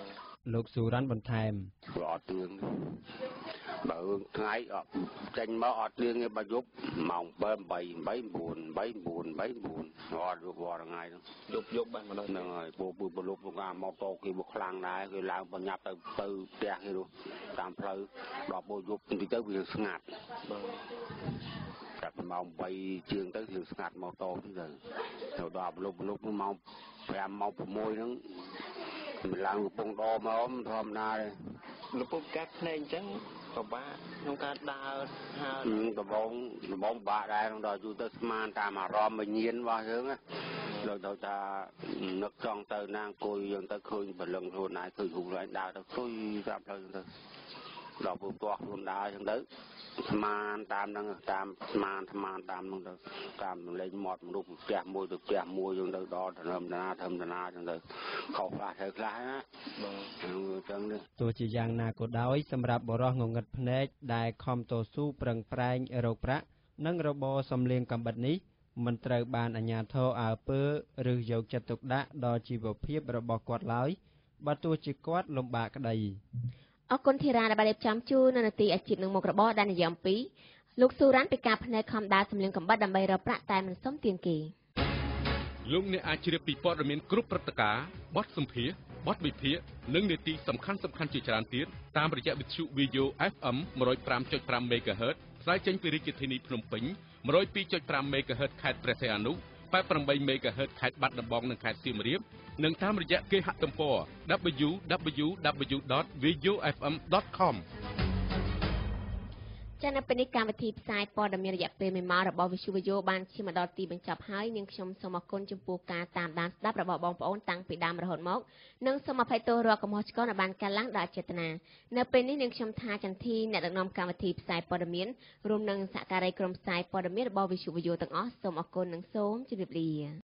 លោកស៊ូរ៉ាន់បន្ថែមអត់ទៀងបើថ្ងៃអត់ចេញមកអត់ទៀងទេបើយប់ម៉ោងbảy, bảy, bảy, bốn, bảy, bốn, bảy, bốnអត់យប់រាល់ថ្ងៃហ្នឹងយប់យប់បានម្ដងហ្នឹងហើយពូពូប្រលប់មកម៉ូតូគេមកខ្លាំងដែរគេឡើងបញ្ញាប់ទៅទៅផ្ទះគេនោះតាមផ្លូវដល់ពូយប់បន្តិចទៅវាស្ងាត់ចាប់ម៉ោងbảyជាងទៅវាស្ងាត់ម៉ូតូទៅទៅដល់ប្រលប់ប្រលប់ម៉ោងប្រាំម៉ោង៦ហ្នឹងមិនឡើងកំពង់ដរមកធម្មតាទេលពុបកាត់ភ្នែកអញ្ចឹងពិបាកក្នុងការដើរហើរដំបងដំបងបាក់ដែរក្នុងដល់យូរទៅស្មានតាមអារម្មណ៍វិញ្ញាណរបស់យើងណាដល់ទៅថានឹកចង់ទៅណាអង្គុយយើងទៅឃើញព្រលឹងខ្លួនឯងឃើញខ្លួនឯងដើរទៅទុយតាមផ្លូវទៅដល់ពុបទាស់ខ្លួនដើរអញ្ចឹងទៅស្មានតាមហ្នឹងតាមស្មានស្មានតាមហ្នឹងទៅតាមលេងមាត់មនុស្សផ្ទះមួយទៅផ្ទះមួយយើងទៅដល់ធម្មតាធម្មតាអញ្ចឹងទៅខុសខ្លះត្រូវខ្លះណាបាទអញ្ចឹងនេះទោះជាយ៉ាងណាក៏ដោយសម្រាប់បរិះងងឹតភ្នែកដែលខំតស៊ូប្រឹងប្រែងរកប្រាក់និងរបរសំលៀងកំបិតនេះមិនត្រូវបានអាជ្ញាធរអើពើឬយកចិត្តទុកដាក់ដល់ជីវភាពរបស់គាត់ឡើយបើទោះជាគាត់លំបាកក្តីអរគុណធីរ៉ាដែលបានរៀបចំជូននៅនាទីអាជីពនឹងមុខរបរដែលនិយាយអំពីលោកស៊ូរ៉ាន់ពីការផ្នែកខំដើរសម្លៀងកំបិតដើម្បីរកប្រាក់តែមិនសុំទានគេលោកអ្នកអាចជ្រាបពីព័ត៌មានគ្រប់ព្រឹត្តិការណ៍បទសម្ភាសន៍បទវិភាគនិងនីតិសំខាន់សំខាន់ជាច្រើនទៀតតាមរយៈវិទ្យុ វីយ៉ូ អេហ្វ អឹម một không năm chấm năm មេហ្គាហឺត ផ្សាយចេញពីរាជធានីភ្នំពេញ một không hai chấm năm មេហ្គាហឺត ខេត្តព្រះសីហនុ 八十八 មេហ្គាហឺត ខេត្តបាត់ដំបងនិងខេត្តសៀមរាបនិងតាមរយៈគេហទំព័រ double-u double-u double-u ដត វីយ៉ូ អេហ្វ អឹម ដត com ចា៎នៅពេលនេះកម្មវិធីផ្សាយព័ត៌មានរយៈពេលមួយម៉ោងរបស់វិទ្យុវីយ៉ូបានឈានមកដល់ទីបញ្ចប់ហើយនាងខ្ញុំសូមអរគុណចំពោះការតាមដានស្ដាប់របស់បងប្អូនតាំងពីដើមរហូតមកនិងសូមអភ័យទោសរាល់កំហុសឆ្គងដែលបានកើតឡើងដោយអចេតនានៅពេលនេះនាងខ្ញុំថាចន្ទធីអ្នកដឹកនាំកម្មវិធីផ្សាយព័ត៌មានរួមនឹងសហការីក្រុមផ្សាយព័ត៌មានរបស់វិទ្យុវីយ៉ូទាំងអស់សូមអរគុណនិងសូមជម្រាបលា